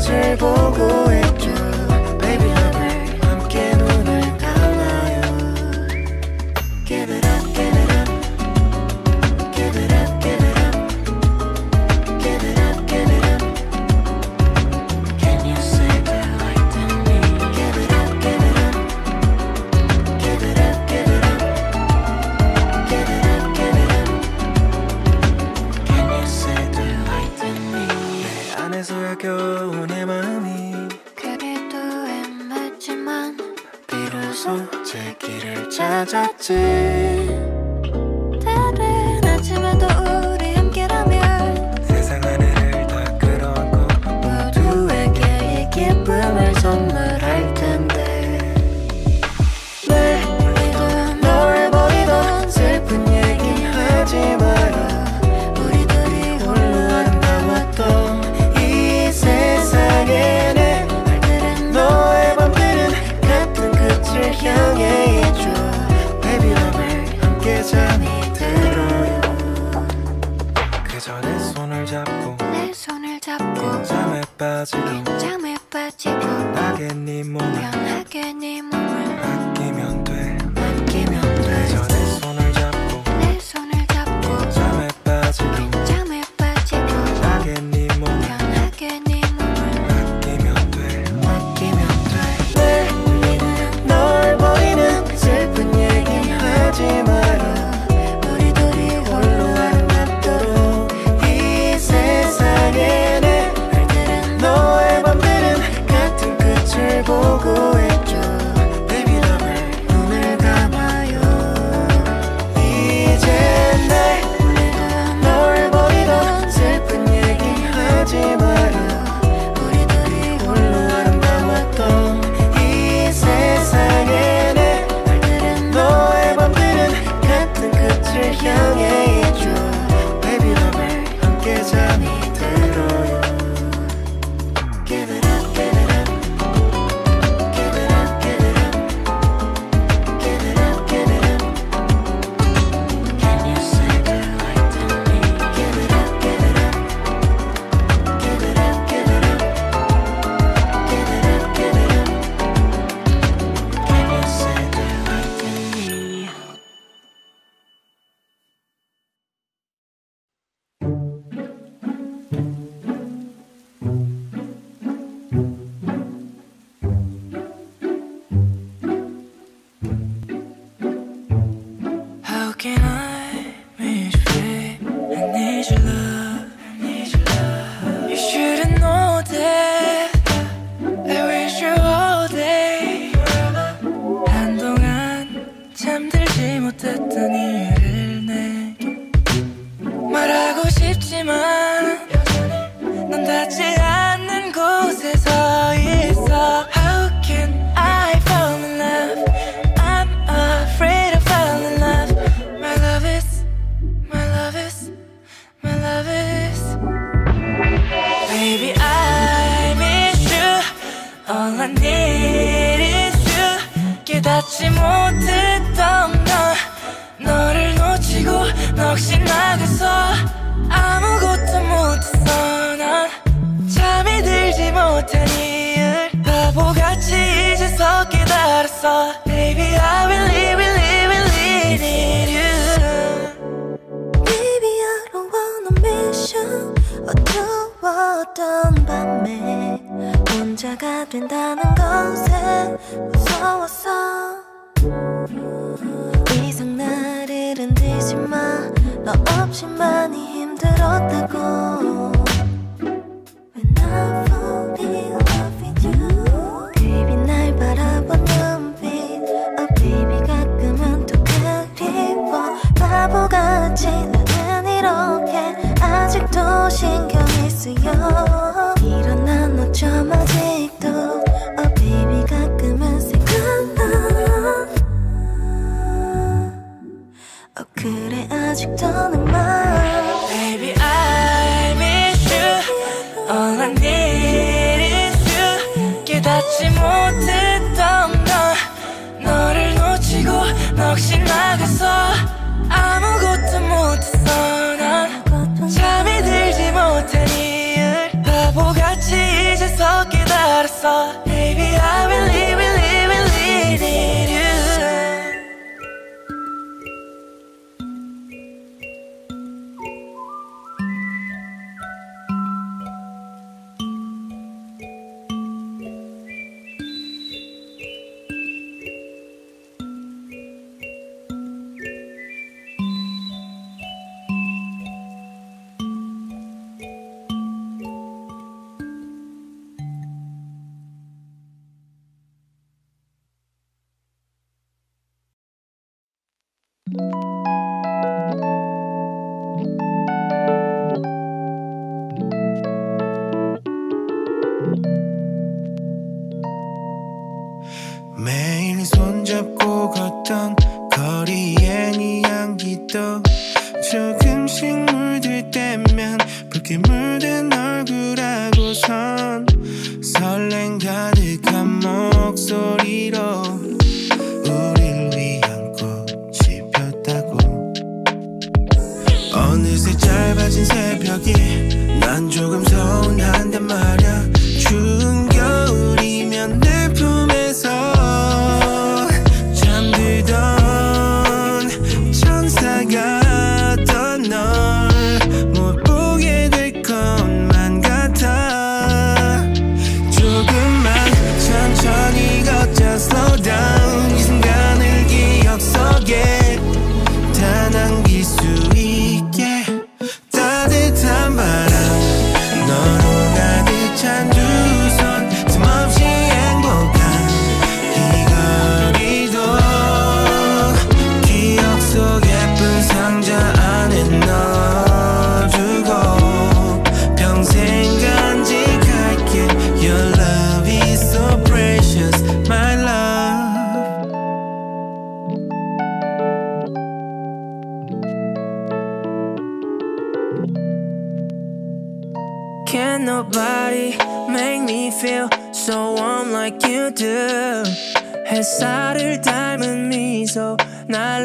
끝을 보고 있죠. Baby lover 함께 눈을 감아요. Give it up, give it up. Give it up, give it up. Give it up, give it up. Can you say that like to me? Give it up, give it up. Give it up, give it up. Give it up, give it up. Can you say that like to me? 내 안에서야 겨우 내 마음이 그래도 애매했지만 비로소 제 길을 찾았지. 다른 아침에도 우리 함께라면 세상 하늘을 다 끌어안고 모두에게 이 기쁨을 선물할 텐데. 날 울리던 널 버리던 슬픈 얘기 하지 마라. 우리들이 홀로 아름다웠던 이 세상에 내 날들은 너의 밤들은 같은 끝을 향해 있죠. Baby lover 함께 잠이 들어요. 그저 내 손을 잡고 내 손을 잡고 잠에 빠지고 잠에 빠지고 편하게 네 몸을 편하게 네 몸을 맡기면 돼. 그저 내 손을 잡고 내 손을 잡고 잠에 빠지고 잠에 빠지고 편하게 네 몸을 편하게 네 몸을 맡기면 돼. 날 울리는 널 버리는 슬픈 얘기 하지 마라. 우리들이 홀로 아름답도록 이 세상에 내 날들은 너의 밤들은 같은 끝을 보고 있죠. Baby lover 눈을 감아요. 이제 날 울리던 널 버리던 슬픈 얘기 하지 마라. 우리들이 홀로 아름다웠던 이 세상에 내 날들은 너의 밤들은 같은 끝을 향해 있죠. Baby lover 함께 잠이 들어요. Give it up, give it up. Give it up, give it up. Give it up, give it up. Can you say that like to me? Give it up, give it up. Give it up, give it up. Give it up, give it up. Can you say that like to me? How can I miss you, babe? I need your love. You shouldn't know that. I wish you all day. 한동안 잠들지 못했던 이유를 내게 말하고 싶지만 넌 닿지 않는 곳에 서 있어. How can I fall in love? I'm afraid of falling in love. My love is, my love is, my love is. Baby, I miss you. All I need is you. 깨닫지 못했던 너를 놓치고 넋이 나가서 아무것도 못했어. 난 잠이 들지 못한 이유를 바보같이 이제서 깨달았어. Baby, I really, really, really need you. Baby I don't wanna miss you. 어두웠던 밤에 혼자가 된다는 것에 무서웠어. 이상 나를 흔들지 마. 너 없이 많이 힘들었다고. When I fall in love with you. Baby 날 바라본 눈빛. Oh baby 가끔은 또 그리워. 바보같이 나는 이렇게 아직도 신경이 쓰여. 일어나 너처럼 아직도. Oh baby 가끔은 생각나. Oh 그래 아직도 내 맘. Baby, I miss you. All I need is you. 깨닫지 못했던 너를 놓치고 넋이 나가서 아무것도 못했어. 난 잠이 들지 못한 이유를 바보같이 이제서 있어. Baby I really really really need you. 매일 손잡고 걷던 거리에 네 향기도 조금씩 물들 때면 붉게 물든 얼굴하고선 설렘 가득한 목소리로 우릴 위한 꽃이 폈다고. 어느새 짧아진 새벽이 난 조금 서운한단 말야. 추운 겨울이면 내 품에서 잠들던 천사 같던 널 못 보게 될 것만 같아. 조금만 천천히 걷자 slow down. 이 순간을 기억 속에 다 남길 수 있게. 따뜻한 바람 너로 가득 찬 두 손 틈없이 행복한 이 거리도 기억 속 예쁜 상자 안에 넣어두고 평생 간직할게. Your love is so precious my love. Can't nobody make me feel so warm like you do. 햇살을 닮은 미소 날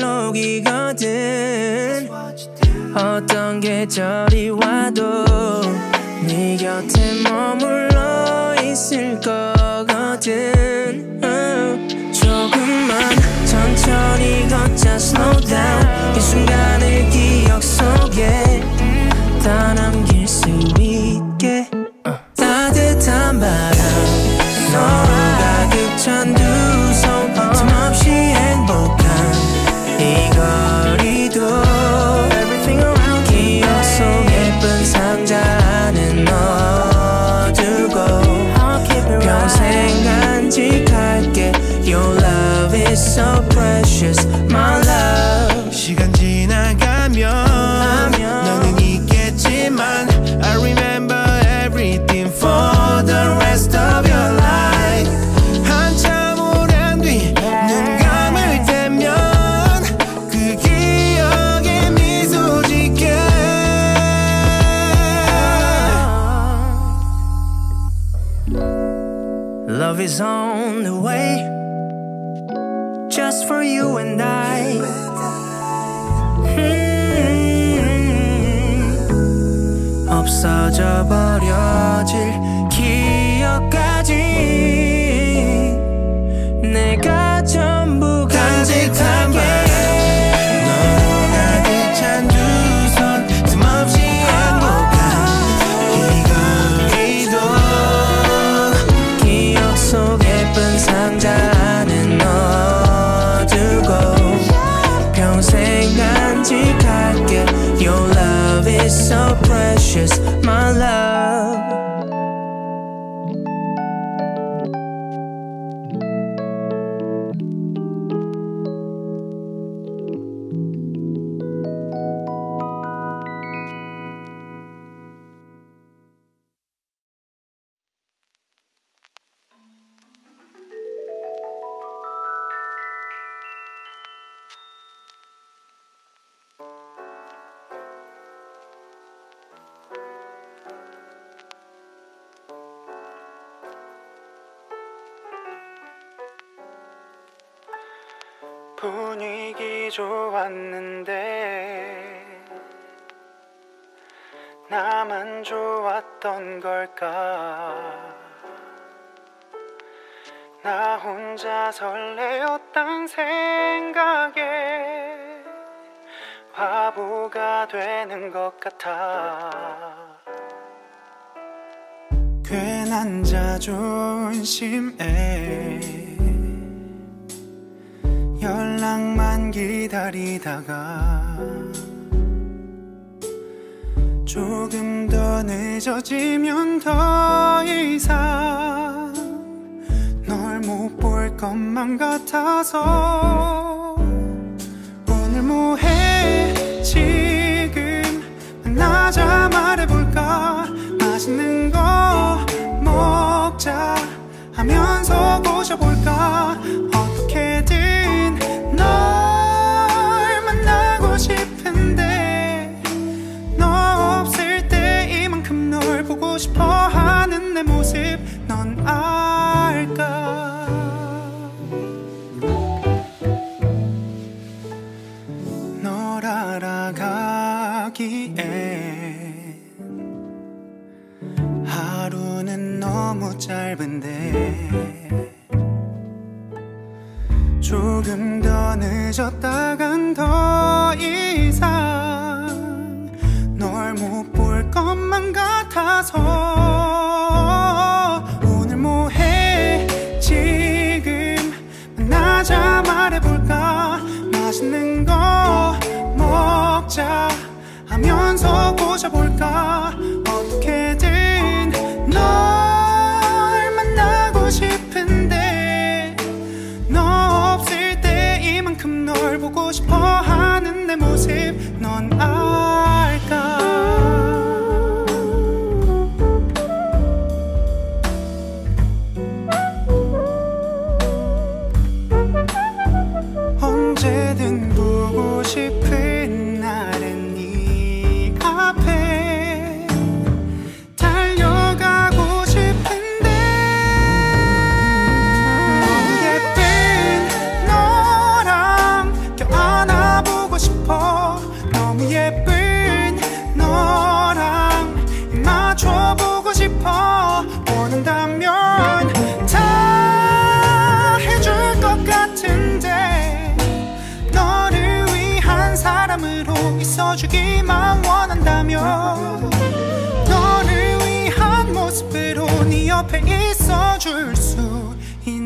녹이거든. 어떤 계절이 와도 네 곁에 머물러 있을 거거든. 조금만 천천히 걷자 slow down. 이 순간을 기억 속에 다 남길 수 있게. 따뜻한 바람 너로 가득 찬 두 손 틈없이 행복한 이 거리도 기억 속 예쁜 상자 안에 넣어두고 평생 간직할게. Your love is so precious my love. 시간 지나가면 너는 있겠지만 I remember everything for the rest of your life. 한참 오랜 뒤 눈 감을 때면 그 기억에 미소 짓게. Love is on the way just for you and I. 없어져 버려질 기억까지 내가 전부 간직할게. 너로 가득 찬 두 손 틈없이 행복한 이 거리도 기억 속 예쁜 상자 안에 넣어두고 평생 간직할게. Your love is so precious my love. 분위기 좋았는데 나만 좋았던 걸까. 나 혼자 설레었단 생각에 바보가 되는 것 같아. 괜한 자존심에 연락만 기다리다가 조금 더 늦어지면 더 이상 널 못 볼 것만 같아서 오늘 뭐해 지금 만나자 말해볼까. 맛있는 거 먹자 하면서 꼬셔볼까. 어떻게든 널 만나고 싶은데 너 없을 때 이만큼 널 보고 싶어 하는 내 모습 넌 알까. 널 알아가기에 하루는 너무 짧은데 조금 더 늦었다간 더 이상 널 못 볼 것만 같아서 오늘 뭐해 지금 만나자 말해볼까. 맛있는 거 먹자 하면서 꼬셔볼까. 어떻게든 널 만나고 싶은데 너 없을 때 이만큼 널 보고 싶어 하는 내 모습 넌 알까. 언제든 보고 싶은 날엔 네 앞에 달려가고 싶은데 너무 예쁜 너랑 껴안아보고 싶어. 너무 예쁜 너랑 입 맞춰보고 싶어. 원한다면 다 해줄 것 같은데 너를 위한 사람으로 있어주기만 원한다면 너를 위한 모습으로 네 옆에 있어줄 수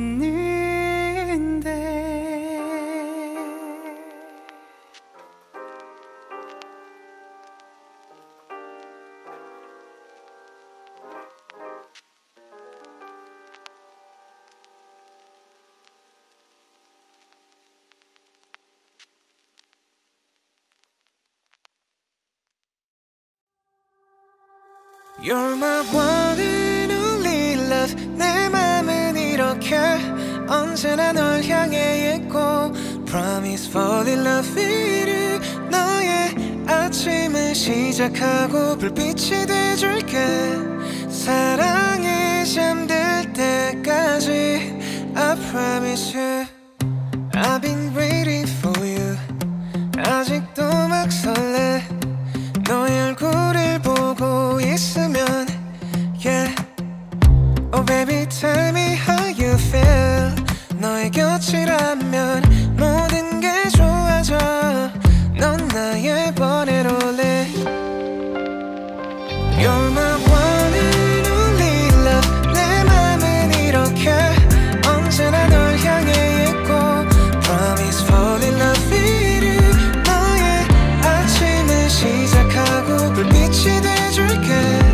있는데. You're my one and only love. 내 맘은 이렇게 언제나 널 향해 있고 Promise fall in love with you. 너의 아침을 시작하고 불빛이 돼줄게. 사랑에 잠들 때까지 I promise you. I've been waiting for you. 아직도 막 설레. 너의 얼굴을 보고 있으면 yeah. Oh baby tell me how you feel. 너의 곁이라면 모든 게 좋아져. 넌 나의 번외로래. You're my one and only love. 내 맘은 이렇게 언제나 널 향해 있고 Promise fall in love with you. 너의 아침을 시작하고 불빛이 돼줄게.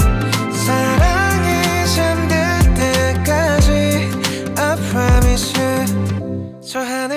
사랑에 잠들 때까지 I promise you. 저 하늘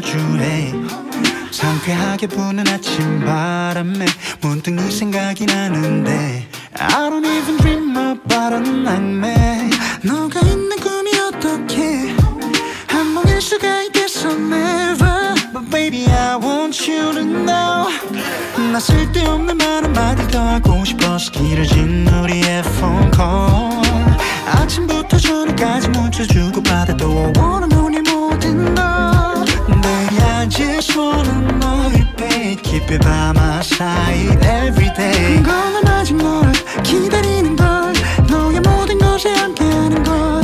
마주해 상쾌하게 부는 아침 바람에 문득 네 생각이 나는데 I don't even dream about a nightmare 너가 있는 꿈이 어떻게 한몽일 수가 있겠어 never But baby I want you to know 나 쓸데없는 말 한마디 더 하고 싶어서 길어진 우리의 phone call 아침부터 저녁까지 문자 주고받아도 I wanna know 네 모든 너 Baby I just wanna know you babe Keep it by my side every day 그건 난 아직 널 기다리는 걸 너의 모든 것에 함께하는 걸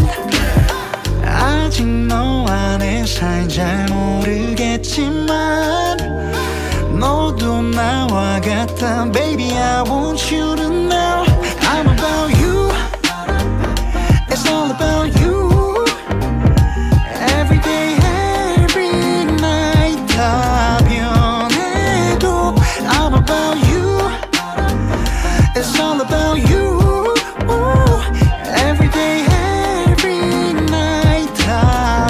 아직 너와 내 사이 잘 모르겠지만 너도 나와 같아 Baby I want you to know I'm about you It's all about you Every day every night 다 변해도 I'm about you It's all about you Every day every night 다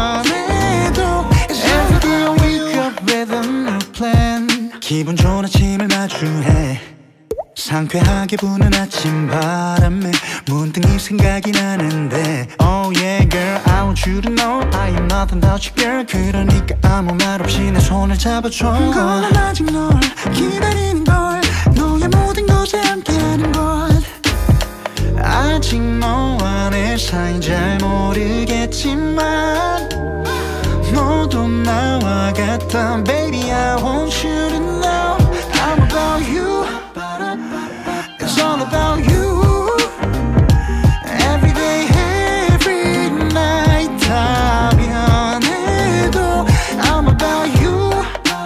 변해도 Every day I wake up with a new plan 기분 좋은 아침을 마주해 상쾌하게 부는 아침 바람에 문득 네 생각이 나는데 Oh yeah girl I want you to know I am nothing without you girl 그러니까 아무 말 없이 내 손을 잡아줘 그건 난 아직 널 기다리는 걸 너의 모든 것에 함께하는 것 아직 너와 내 사이 잘 모르겠지만 너도 나와 같아 Baby I want you to know I'm about you It's all about you Every day every night 다 변해도 I'm about you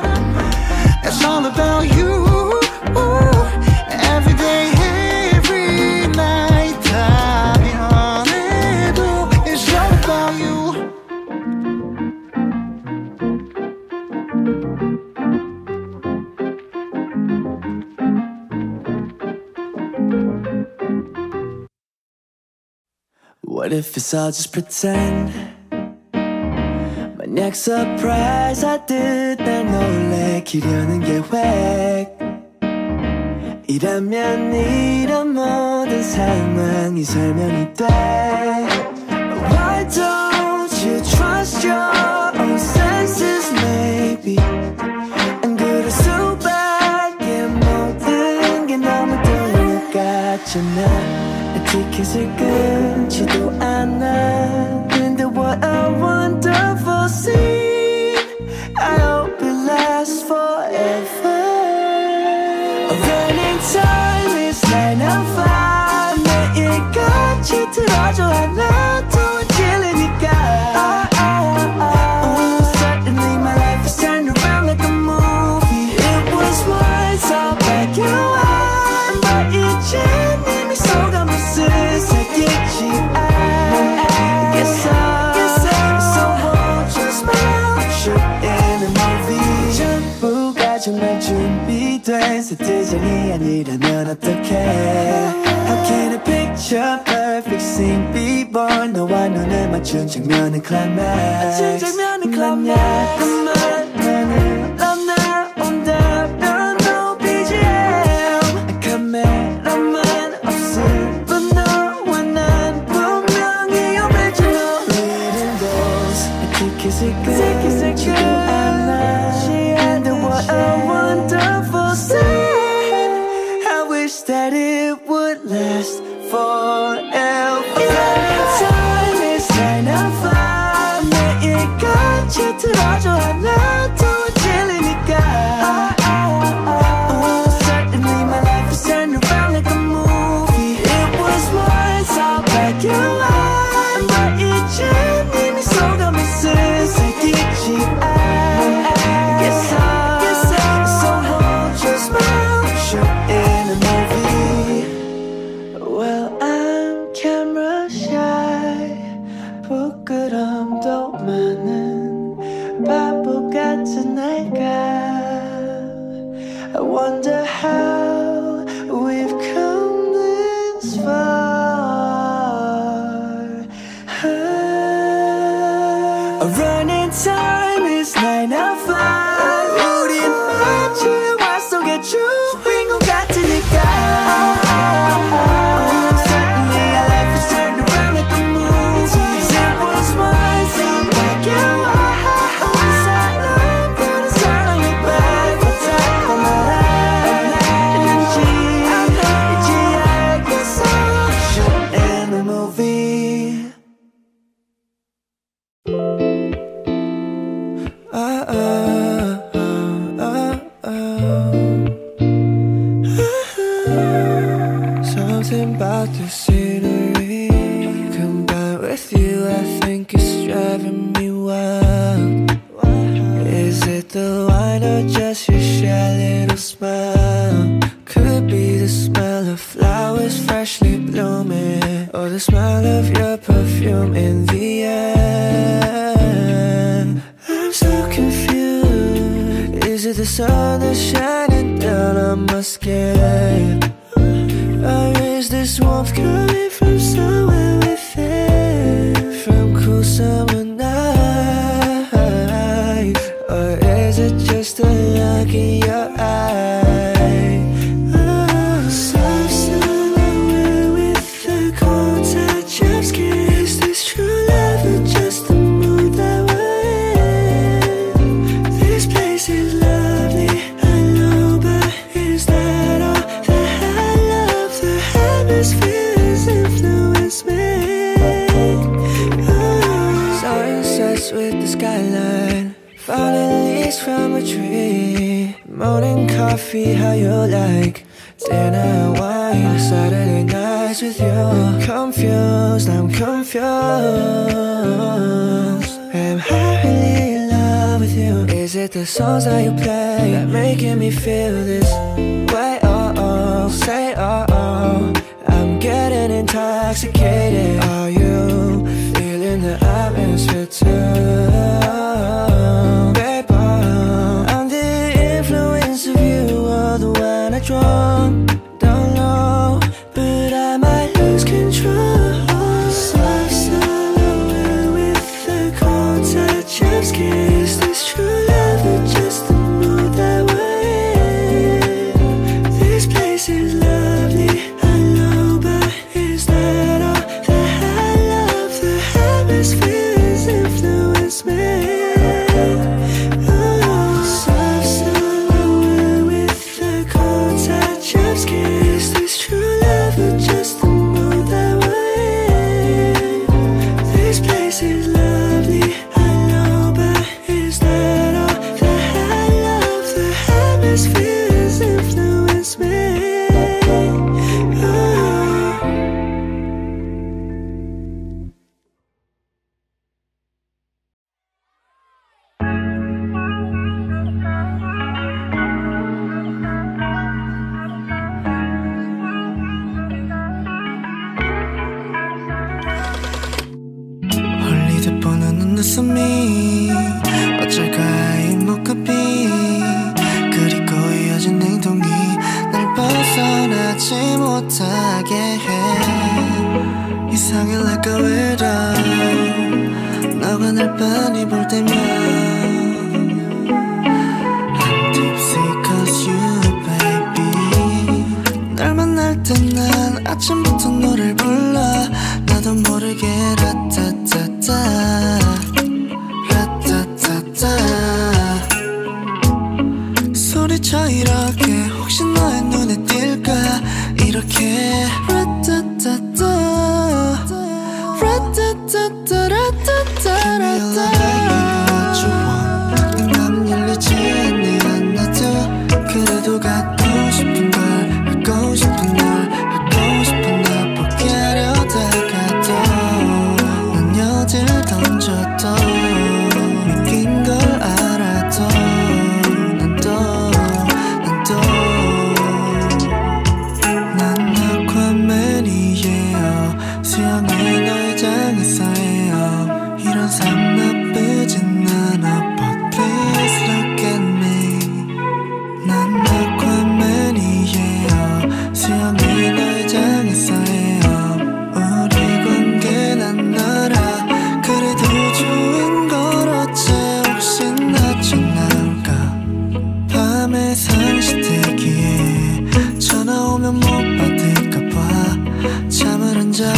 It's all about you Every day every night 다 변해도 It's all about you What if it's all just pretend 만약 surprise 하듯 날 놀래키려는 계획 이라면 이런 모든 상황이 설명이 돼 Why don't you trust your own senses maybe 안 그럴 수밖에 모든 게 너무 들려 같잖아 티켓을 끊지도 않아 근데 what a wonderful scene I hope it lasts forever Running time is 9:05 매일같이 들어줘 하나도 질리니까 Suddenly my life is turned around like a movie It was once all black and white But 이제 이미 속아만 슬슬기지 So won't you smile Put you in a movie 전부가 정말 준비된 세트장이 아니라면 어떡해 How can a picture perfect scene be born 너와 눈을 맞춘 장면은 climax 나는 나온다면 no BGM 카메라만 없을 뿐 너와 난 분명히 original Leading those 티켓을 끊지도 않아 And what a wonderful scene I wish that it would last forever Time is 9:05 매일같이 들어줘 하나도 질리니까 Suddenly my life is turned around like a movie It was once all black and white But 이제 이미 속아만 슬슬기지 So won't you smile Put you in a movie Well I'm camera shy 부끄럼도 많은 바보 같은 내가 I wonder how we've come this far Running time is 9:05 Something about the scenery combined with you, I think it's driving me wild. Is it the wine or just your shy little smile? Could be the smell of flowers freshly blooming, or the smell of your perfume in the air. I'm so confused. Is it the sun that's shining down on my skin? Or is this warmth coming from somewhere within? From cool summer nights? Or is it just a look in your eye? Soft somewhere with the cold touch of skin. Is this true love or just the mood that we're in? This place is lovely, I know, but is that all that I love? The hemispheres influence me. Sunsets with the skyline, falling leaves from a tree, morning coffee, how you like, dinner and wine, Saturday nights with you. Confused, I'm confused. Am I really in love with you? Is it the songs that you play that making me feel this way? Oh, oh, say oh, oh. I'm getting intoxicated. Are you feeling the atmosphere too? Babe, oh, under the influence of you, or the one I drawn. Don't know, but I might lose control. Soft somewhere with the cold touch of skin. Is this true love or just the mood that we're in? This place is lovely, I know, but is that all that I love? The hemispheres influence me. Soft somewhere with the cold touch of skin. Is this true love or just the mood that we're in? This place is lovely, I know, but is that all that I love? The hemispheres influence me. 홀리듯 보는 눈웃음이 어쩔 거야 이 목합이, 그리고 이어진 행동이 날 벗어나지 못하게 해. 이상할까 왜라 너가 날 빤히 볼 때면 I'm tipsy cause you baby. 날 만날 땐 난 아침부터 노래를 불러, 나도 모르게 라타타타 라타타타 소리쳐 이렇게, 혹시 너의 눈에 띌까 이렇게 라타타타 라타타타 라타타타. 네 맘 열리지 않네 하나도, 그래도 갖고 싶은 걸, 알고 싶은 널, 알고 싶은 나 포기하려다가도 난 여길 던져도 믿긴 걸 알아도 난 아쿠아맨이에요. 수영해 너의 장에서예요. 이런 삶 나쁘진 않아, but please look at me. 난 아쿠아맨이에요. 수영해 너의 장에서예요. 우리 관계 난 알아, 그래도 좋은 걸 어째 혹시 나좀 나올까. 밤에 상시대기에 전화 오면 못 받을까봐 잠을 안 자.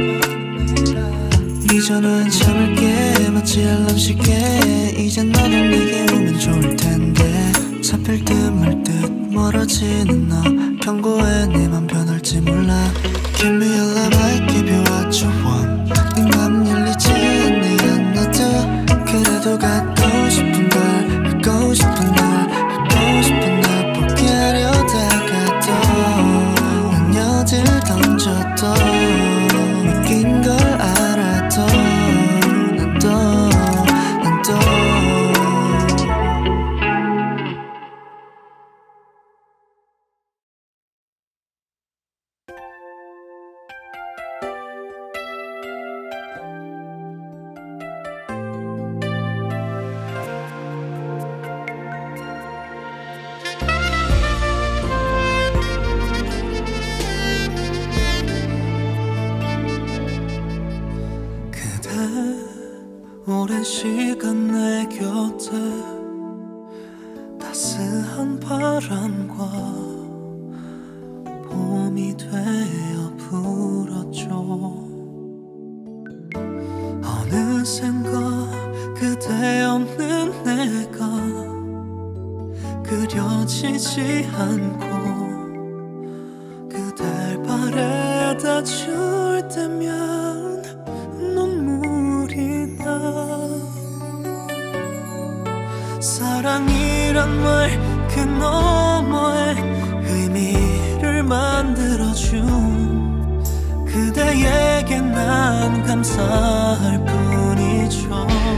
이 전화는 잠을 깨 마치 알람시계. 이젠 너도 내게 오면 좋을 텐데. 잡힐 듯 말 듯 멀어지는 너, 경고해 내 맘 변할지 몰라. Give me a love, I give you what you want. 네 맘 열리지 않네 하나도, 그래도 갖고 싶은 걸, 따스한 바람과 봄이 되어 불었죠. 어느샌가 그대 없는 내가 그려지지 않고 그댈 바래다 줄 때면 눈물이 나. 사랑이란 말 그 너머에 의미를 만들어준 그대에게 난 감사할 뿐이죠.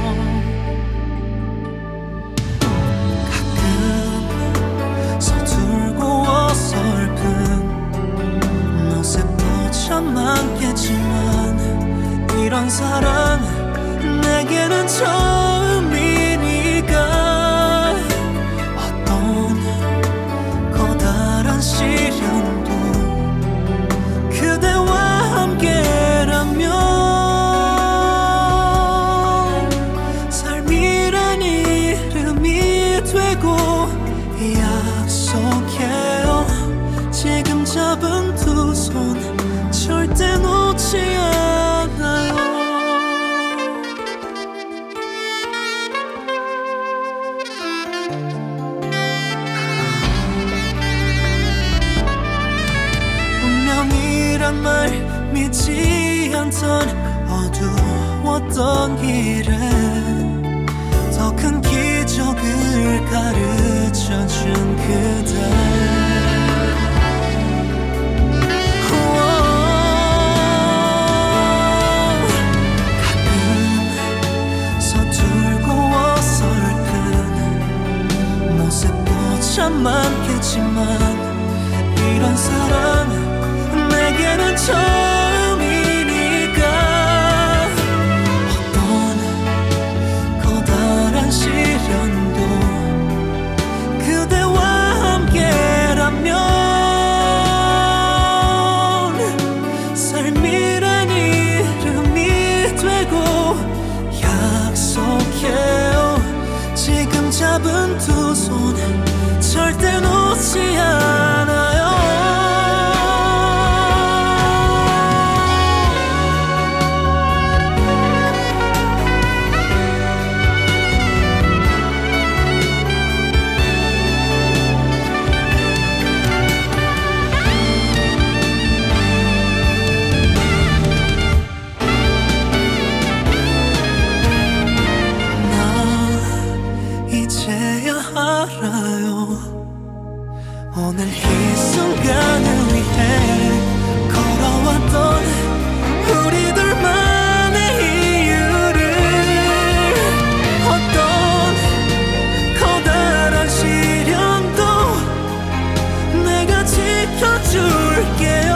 가끔 서툴고 어설픈 모습도 참 많겠지만 이런 사랑 내게는 처음이니까 시련도 그대와 함께라면 삶이란 이름이 되고 약속해요. 지금 잡은 두 손 절대 놓지 않아요. 말 믿지 않던 어두웠던 길에 더 큰 기적을 가르쳐준 그대. 가끔 서툴고 어설픈 모습도 참 많겠지만 이런 사랑 내게는 처음이니까 어떤 커다란 시련도 그대와 함께라면 삶이란 이름이 되고 약속해요. 지금 잡은 두 손 절대 놓지 않아요. 오늘 이 순간을 위해 걸어왔던 우리들만의 이유를 어떤 커다란 시련도 내가 지켜줄게요.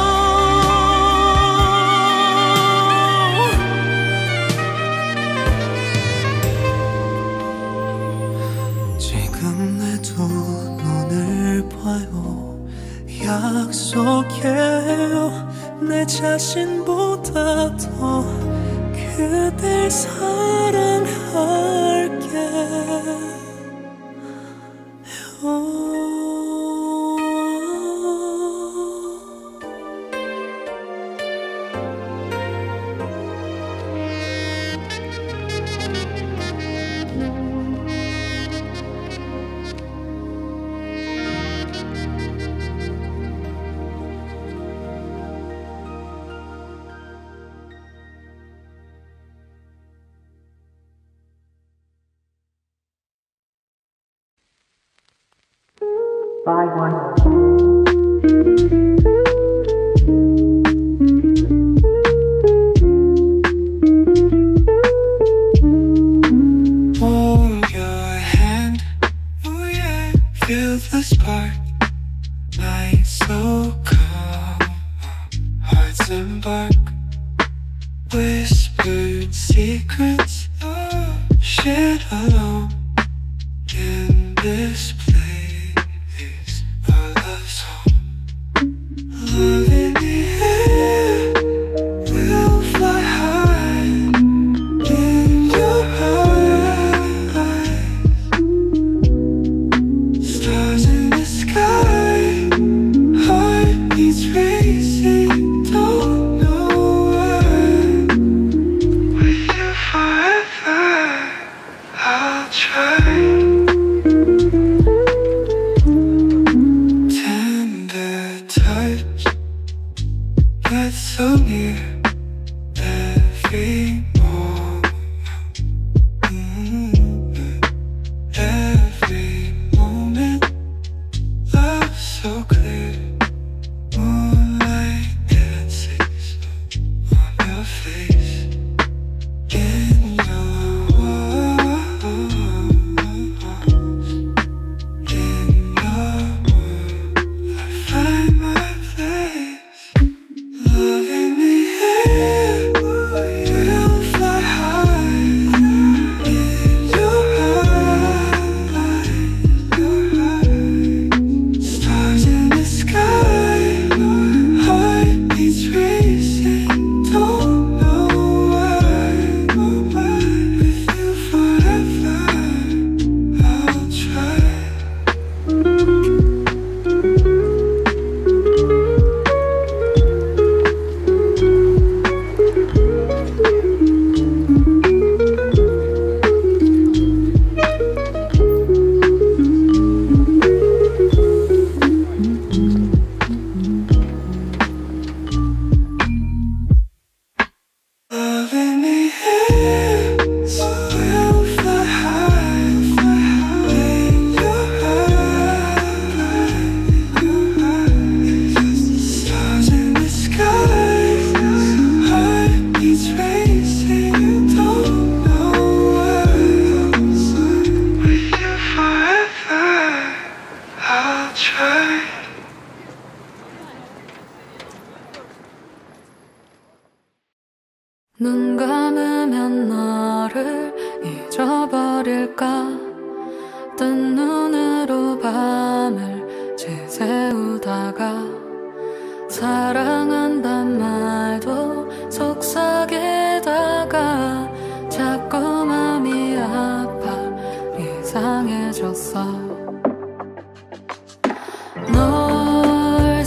지금 내 두 눈을 봐요. 약속해요. 내 자신보다 더 그댈 사랑할게요. Hold your hand, oh yeah, feel the spark. Night so calm, hearts embark. Whispered secrets, shared alone in this place. Our love's home. Love in the air, we'll fly high in your eyes. 뜬 눈으로 밤을 지새우다가 사랑한단 말도 속삭이다가 자꾸 맘이 아파 이상해졌어. 널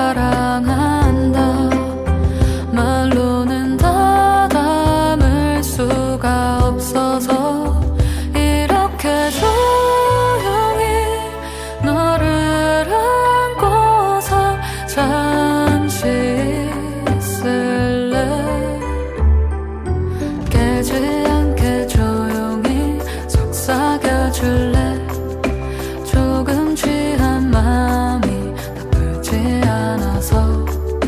사랑한다 말로는 다 담을 수가 없어서 이렇게 조용히 너를 안고서 잠시 있을래. 깨지 않게 조용히 속삭여줄래. 조금 취한 마음이 나쁘지 않아서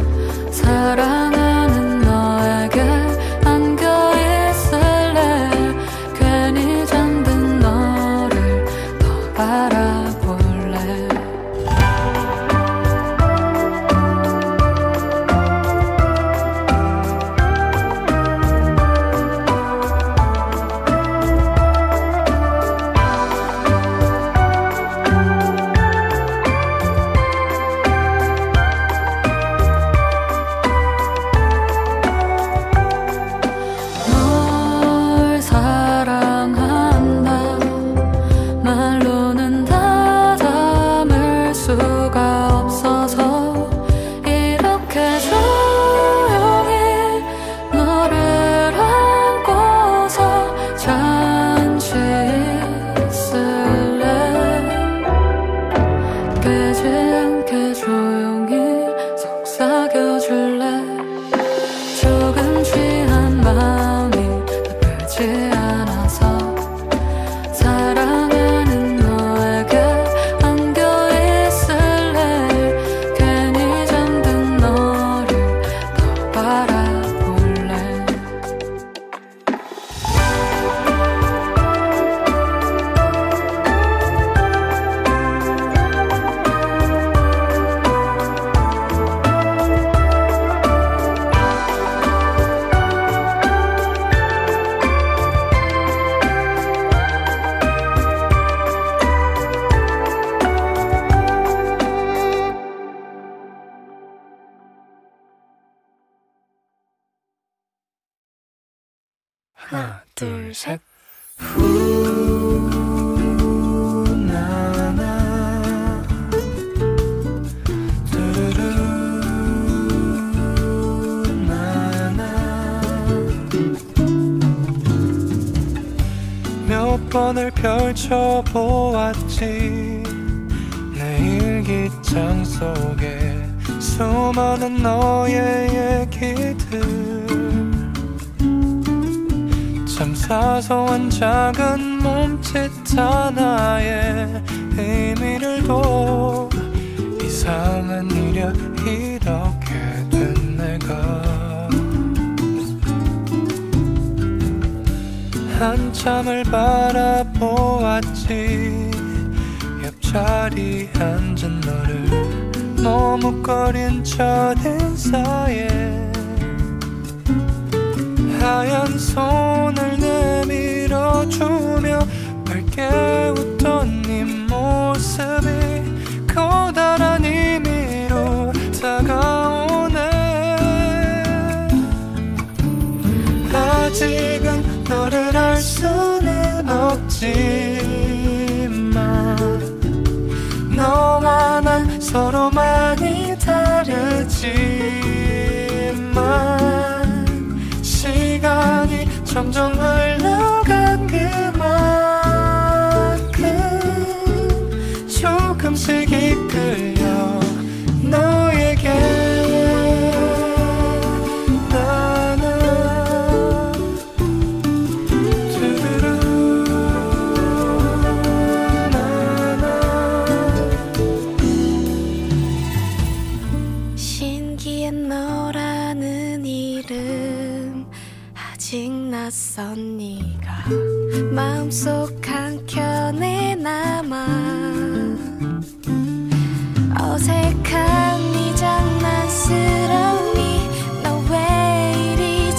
사랑하는 너에게 안겨 있을래. 괜히 잠든 너를 더 바라볼래. 널 사랑한다 말로는 다 담을 수가 없어서 이렇게 조용히 너를 안고서 잠시 있을래. 깨지 않게 조용히 속삭여줄래. 조금 취한 마음이 나쁘지 않아서 사랑하는 너에게 안겨 있을래. 괜히 잠든 너를 더 바라볼래. 하나 둘 셋. 몇 번을 펼쳐보았지. 내 일기장 속에 수많은 너의 얘기들. 참 사소한 작은 몸짓 하나에 의미를 둬. 이상한 일이야 이렇게 된 내가. 한참을 바라보았지. 옆자리에 앉은 너를 머뭇거린 첫인사에 하얀 손을 내밀어주며 밝게 웃던 네 모습이 커다란 의미로 다가오네. 아직은 너를 알 수는 없지만 너와 난 서로 많이 다르지만 시간이 점점 흘러간 그만큼 조금씩 이끌려 너에게. 신기한 너라는 이름 아직 낯선 네가 마음속 한켠에 남아. 어색한 네 장난스러움이 너 왜 이리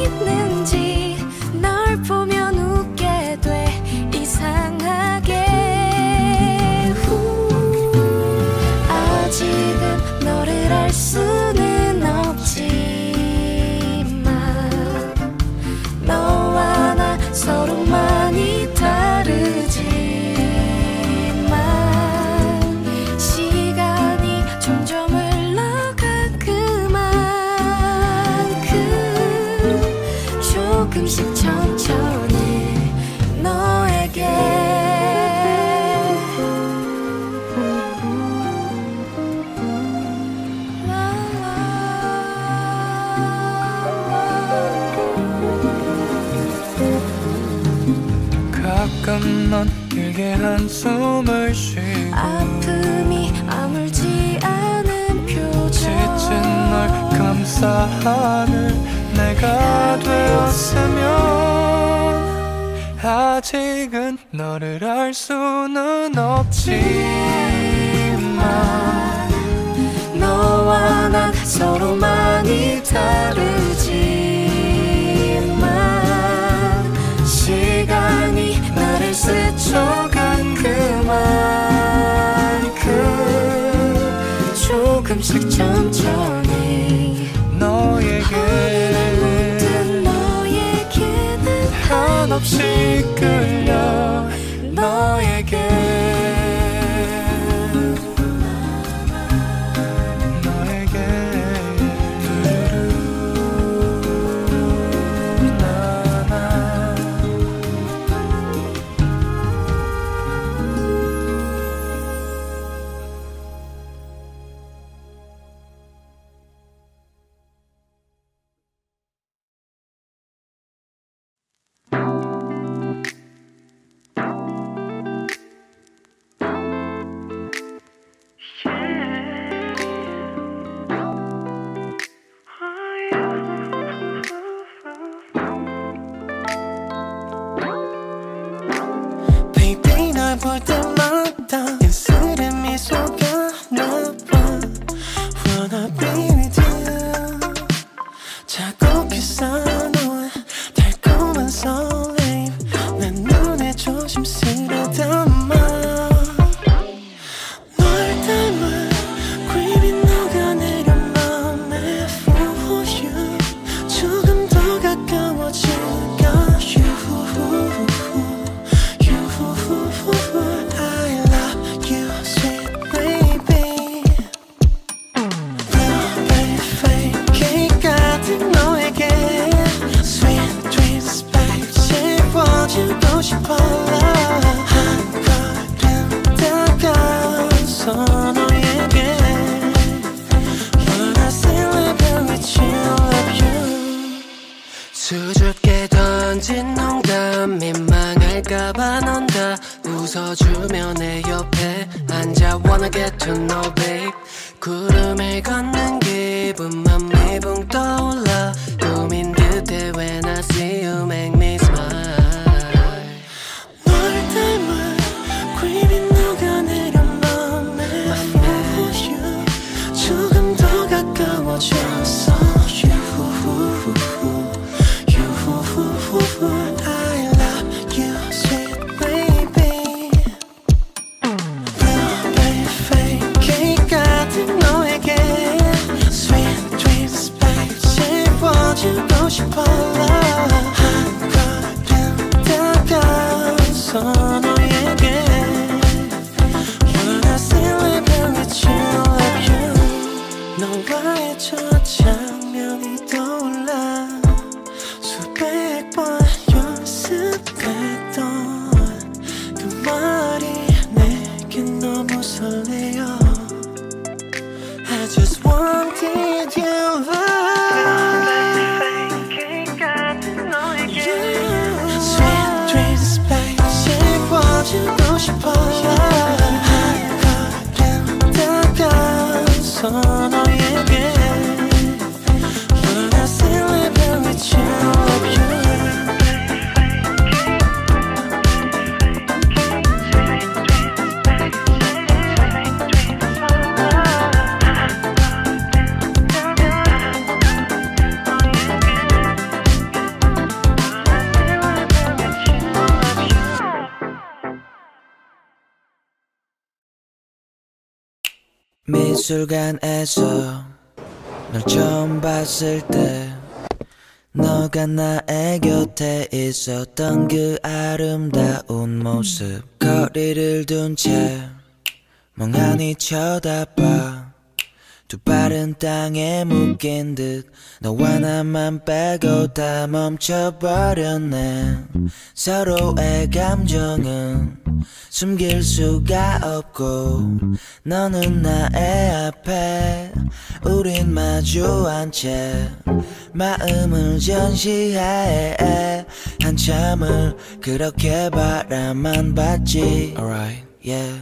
재밌는지 널 보면 웃게 돼 이상하게. 길게 한숨을 쉬고 아픔이 아물지 않은 표정 지친 널 감싸하는 내가 되었으면 아직은 너를 알 수는 없지만 너와 난 서로 많이 다르지만 시간이 나를 스쳐간 그만큼 조금씩 천천히 너에게 너에게는 한없이 끌려 너에게 볼 때마다 입술에 미소가 나와 Wanna be with you 자꾸 기싸놓은 달콤한 설레임 내 눈에 조심스레 담아 널 닮은 creamy 녹아내려 맘에 For you 조금 더 가까워질까 주고 싶어 한 걸음 다가서 너에게 Wanna celebrate you, love you 수줍게 던진 농담 민망할까봐 넌 다 웃어주며 내 옆에 앉아 Wanna get to know babe 구름을 걷는 기분 맘이 붕 떠올라 꿈인 듯해 when I see you make me smile 주고 싶어 한 걸음 다가서 너에게 Wanna celebrate you, love you 너와의 첫 장면이 떠올라 수백 번 연습했던 그 말이 내겐 너무 설레어 I just wanted you love 주고 싶어 한 걸음 다가서 너에게 Wanna celebrate you, love you 미술관에서 널 처음 봤을 때 너가 나의 곁에 있었던 그 아름다운 모습 거리를 둔 채 멍하니 쳐다봐 두 발은 땅에 묶인 듯 너와 나만 빼고 다 멈춰버렸네. 서로의 감정은 숨길 수가 없고 너는 나의 앞에 우린 마주한 채 마음을 전시해. 한참을 그렇게 바라만 봤지. Alright, yeah.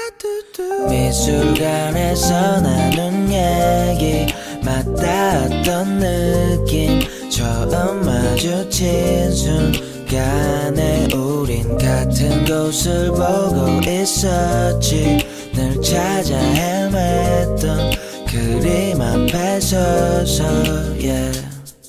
미술관에서 나눈 얘기 맞닿았던 느낌 처음 마주친 순간에 우린 같은 곳을 보고 있었지. 늘 찾아 헤맸던 그림 앞에 서서 yeah.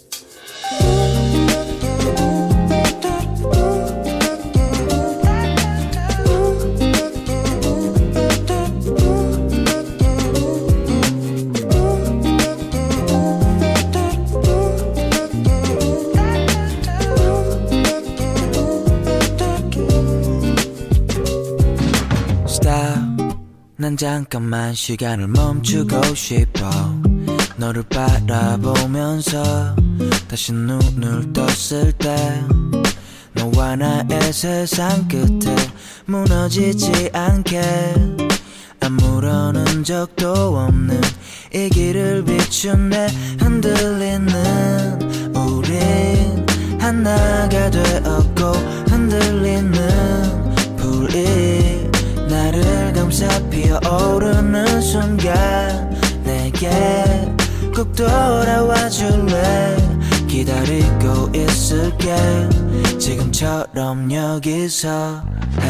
난 잠깐만 시간을 멈추고 싶어. 너를 바라보면서 다시 눈을 떴을 때 너와 나의 세상 끝에 무너지지 않게 아무런 흔적도 없는 이 길을 비춘 내 흔들리는 우린 하나가 되었고 흔들리는 불이 나를 감싸 피어오르는 순간 내게 꼭 돌아와 줄래. 기다리고 있을게 지금처럼 여기서.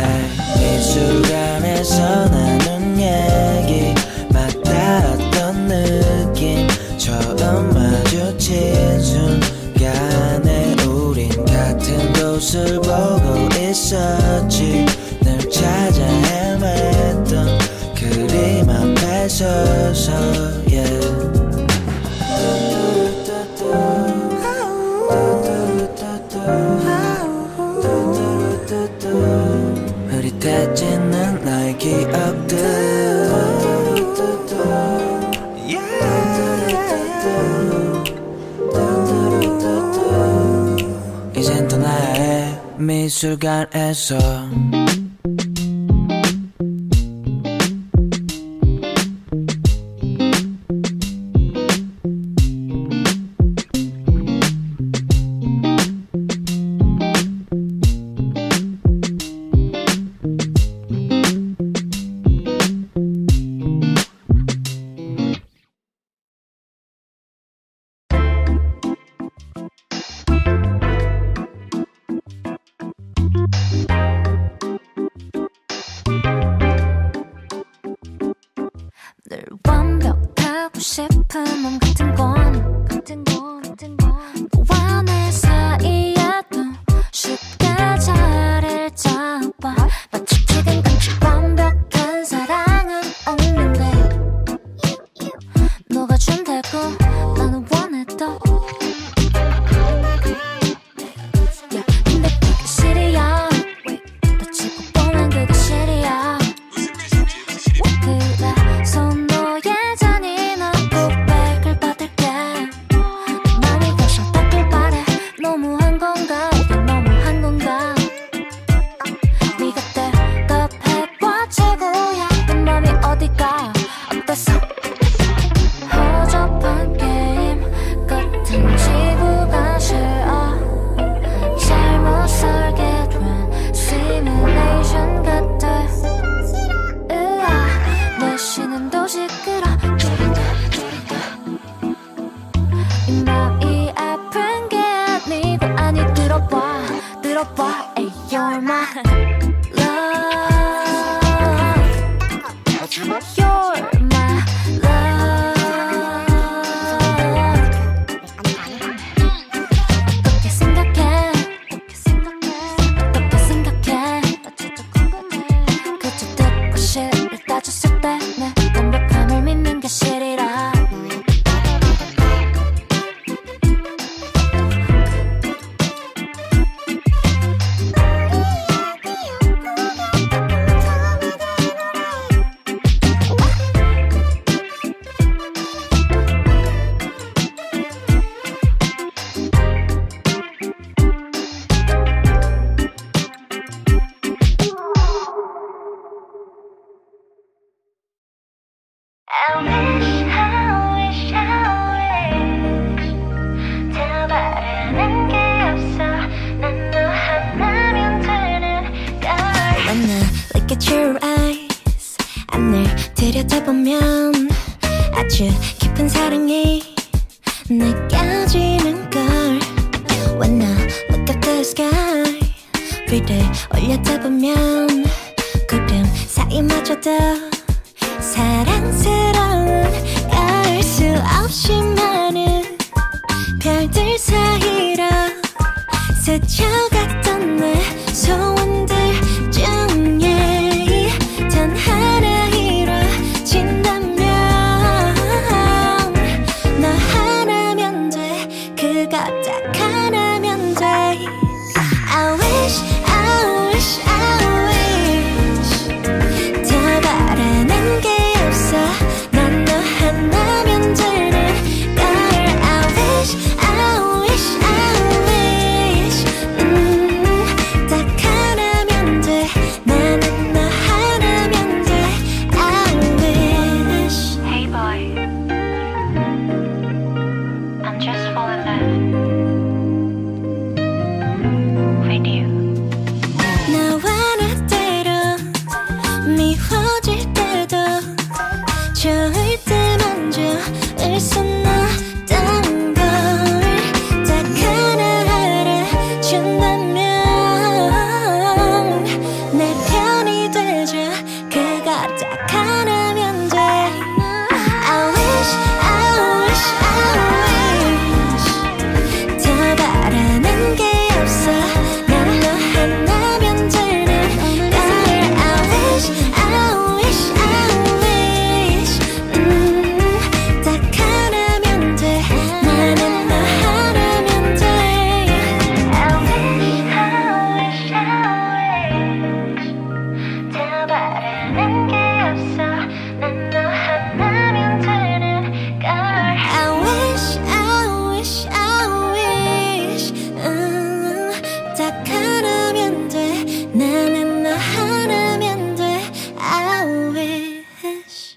미술관에서 나눈 얘기 맞닿았던 느낌 처음 마주친 순간에 우린 같은 곳을 보고 있었지. 늘 찾아 헤맸던 그림 앞에 서서 yeah. 흐릿해지는 나의 기억들 이젠 떠나야 해 미술관에서. 늘 완벽하고 싶은 맘 같은 건 너와 내 사이에도 쉽게 자리를 잡아. 마치 지금같이 완벽한 사랑은 없는데 너가 준다고 나는 원했던 근데 그게 실이야. 다치고 뻔한 그게 실이야. 그래서 너의 잔인한 고백을 받을게. I wish, I wish, I wish 더 바라는 게 없어 난 너 하나면 되는 걸 When I look at your eyes 안을 들여다보면 아주 깊은 사랑이 느껴지는걸 When I look up the sky 위를 올려다보면 구름 사이마저도 사랑스러운 알 수 없이 많은 별들 사이로 스쳐갔던 내 소원들 중에 단 하나 이루어진다면 너 하나면 돼 그거 딱 하나면 돼 I wish, I wish, I wish 더 바라는 게 없어 난 너 하나면 되는 걸 I wish, I wish, I wish 딱 하나면 돼 나는 너 하나면 돼 I wish Hey boy I'm just falling in love with you 나와 나 때로 미워질 때도 좋을 때 먼저 일어났던 걸 딱 하나 알아준다면 내 편이 되줘 그거 딱 하나면 돼 I wish, I wish, I wish 더 바라는 게 없어 난 너 하나면 되는 걸 I wish, I wish, I wish 딱 하나면 돼 나는 너 하나면 돼 I wish, I wish, I wish 더 바라는 게 없어 난 너 하나면 되는 걸 I wish, I wish, I wish 딱 하나면 돼 나는 너 하나면 돼 I wish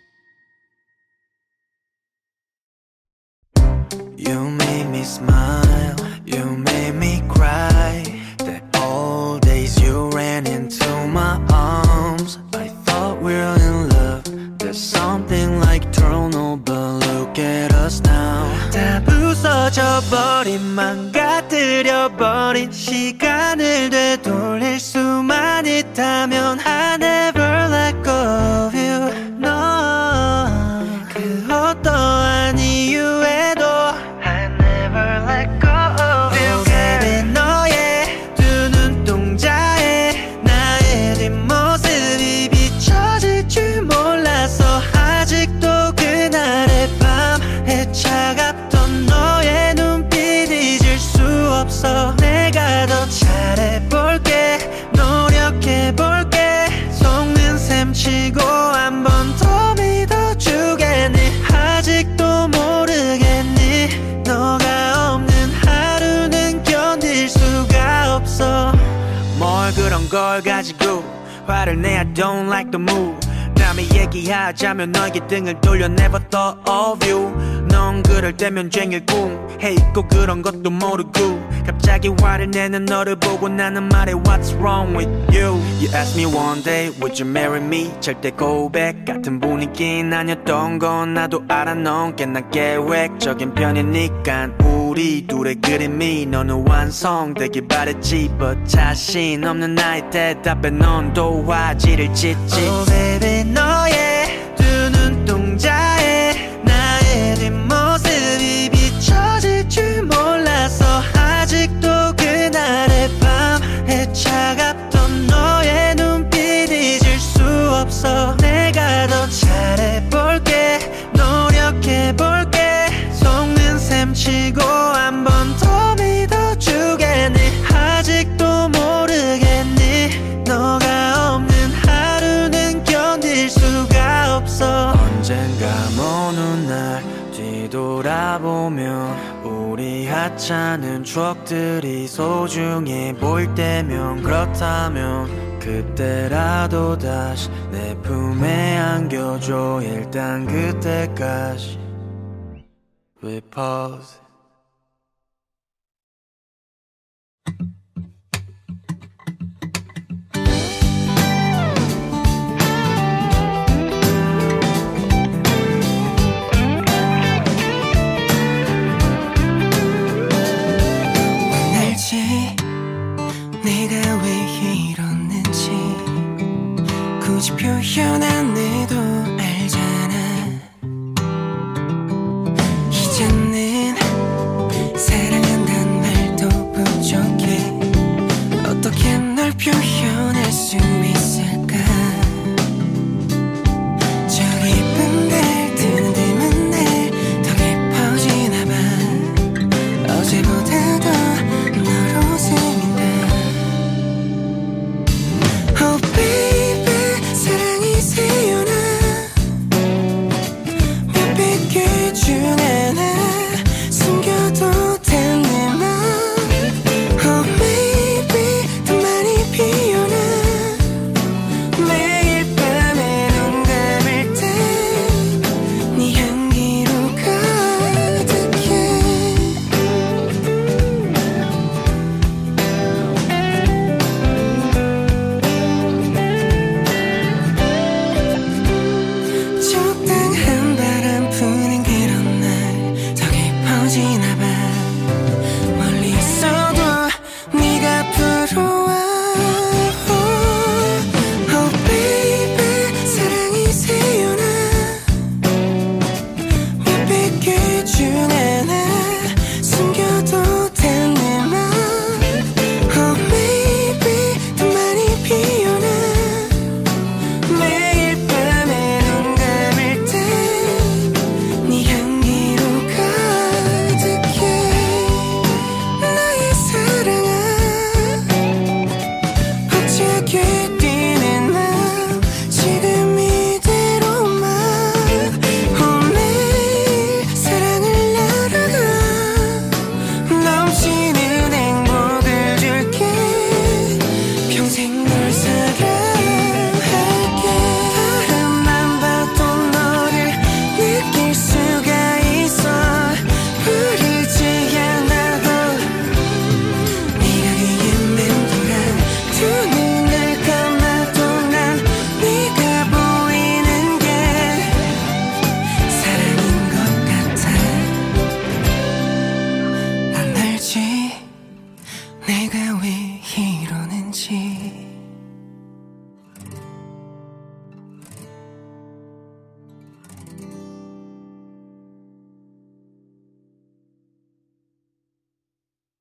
You made me smile, you made me cry. The old days you ran into my arms. I thought we were in love. There's something like eternal, but look at us now. 다 부서져 버린 망가뜨려 버린 시간을 되돌릴 수만 있다면 I never let go of you. No, 그 어떠한 이유에도 I never let go of you. baby 너의 두 눈동자에 나의 뒷모습이 비춰질 줄 몰라서 아직도 그날의 밤에 차갑던 너의 눈빛 잊을 수 없어 내가 더 잘해볼게 노력해볼게 속는 셈 치고 한 번 더 믿어주겠니 아직도 모르겠니 너가 없는 하루는 견딜 수가 없어 뭘 그런 걸 가지고 화를 내 I don't like the mood 남이 얘기하자면 너에게 등을 돌려 never thought of you 넌 그럴 때면 쟁일궁 해 있고 그런 것도 모르고 갑자기 화를 내는 너를 보고 나는 말해 What's wrong with you You asked me one day Would you marry me 절대 고백 같은 분위기는 아니었던 건 나도 알아 넌 꽤나 계획적인 편이니까 우리 둘의 그림이 너는 완성되길 바랬지 But 자신 없는 나의 대답에 넌 도화지를 짓지 Oh baby 너의 두 눈동자에 나의 뒷모습이 비춰질 줄 몰라서 아직도 그날의 밤에 차갑던 너의 눈빛 잊을 수 없어 내가 더 잘해볼게 노력해볼게 속는 셈 치고 한 번 더 믿어주겠니 아직도 모르겠니 너가 없는 하루는 견딜 수가 없어 언젠가 어느 날 뒤돌아보면 우리 하찮은 추억들이 소중해 보일 때면 그렇다면 그때라도 다시 내 품에 안겨 남겨줘 일단 그때까지 We pause. 내가 왜 이러는지 굳이 표현 안 해도 알잖아.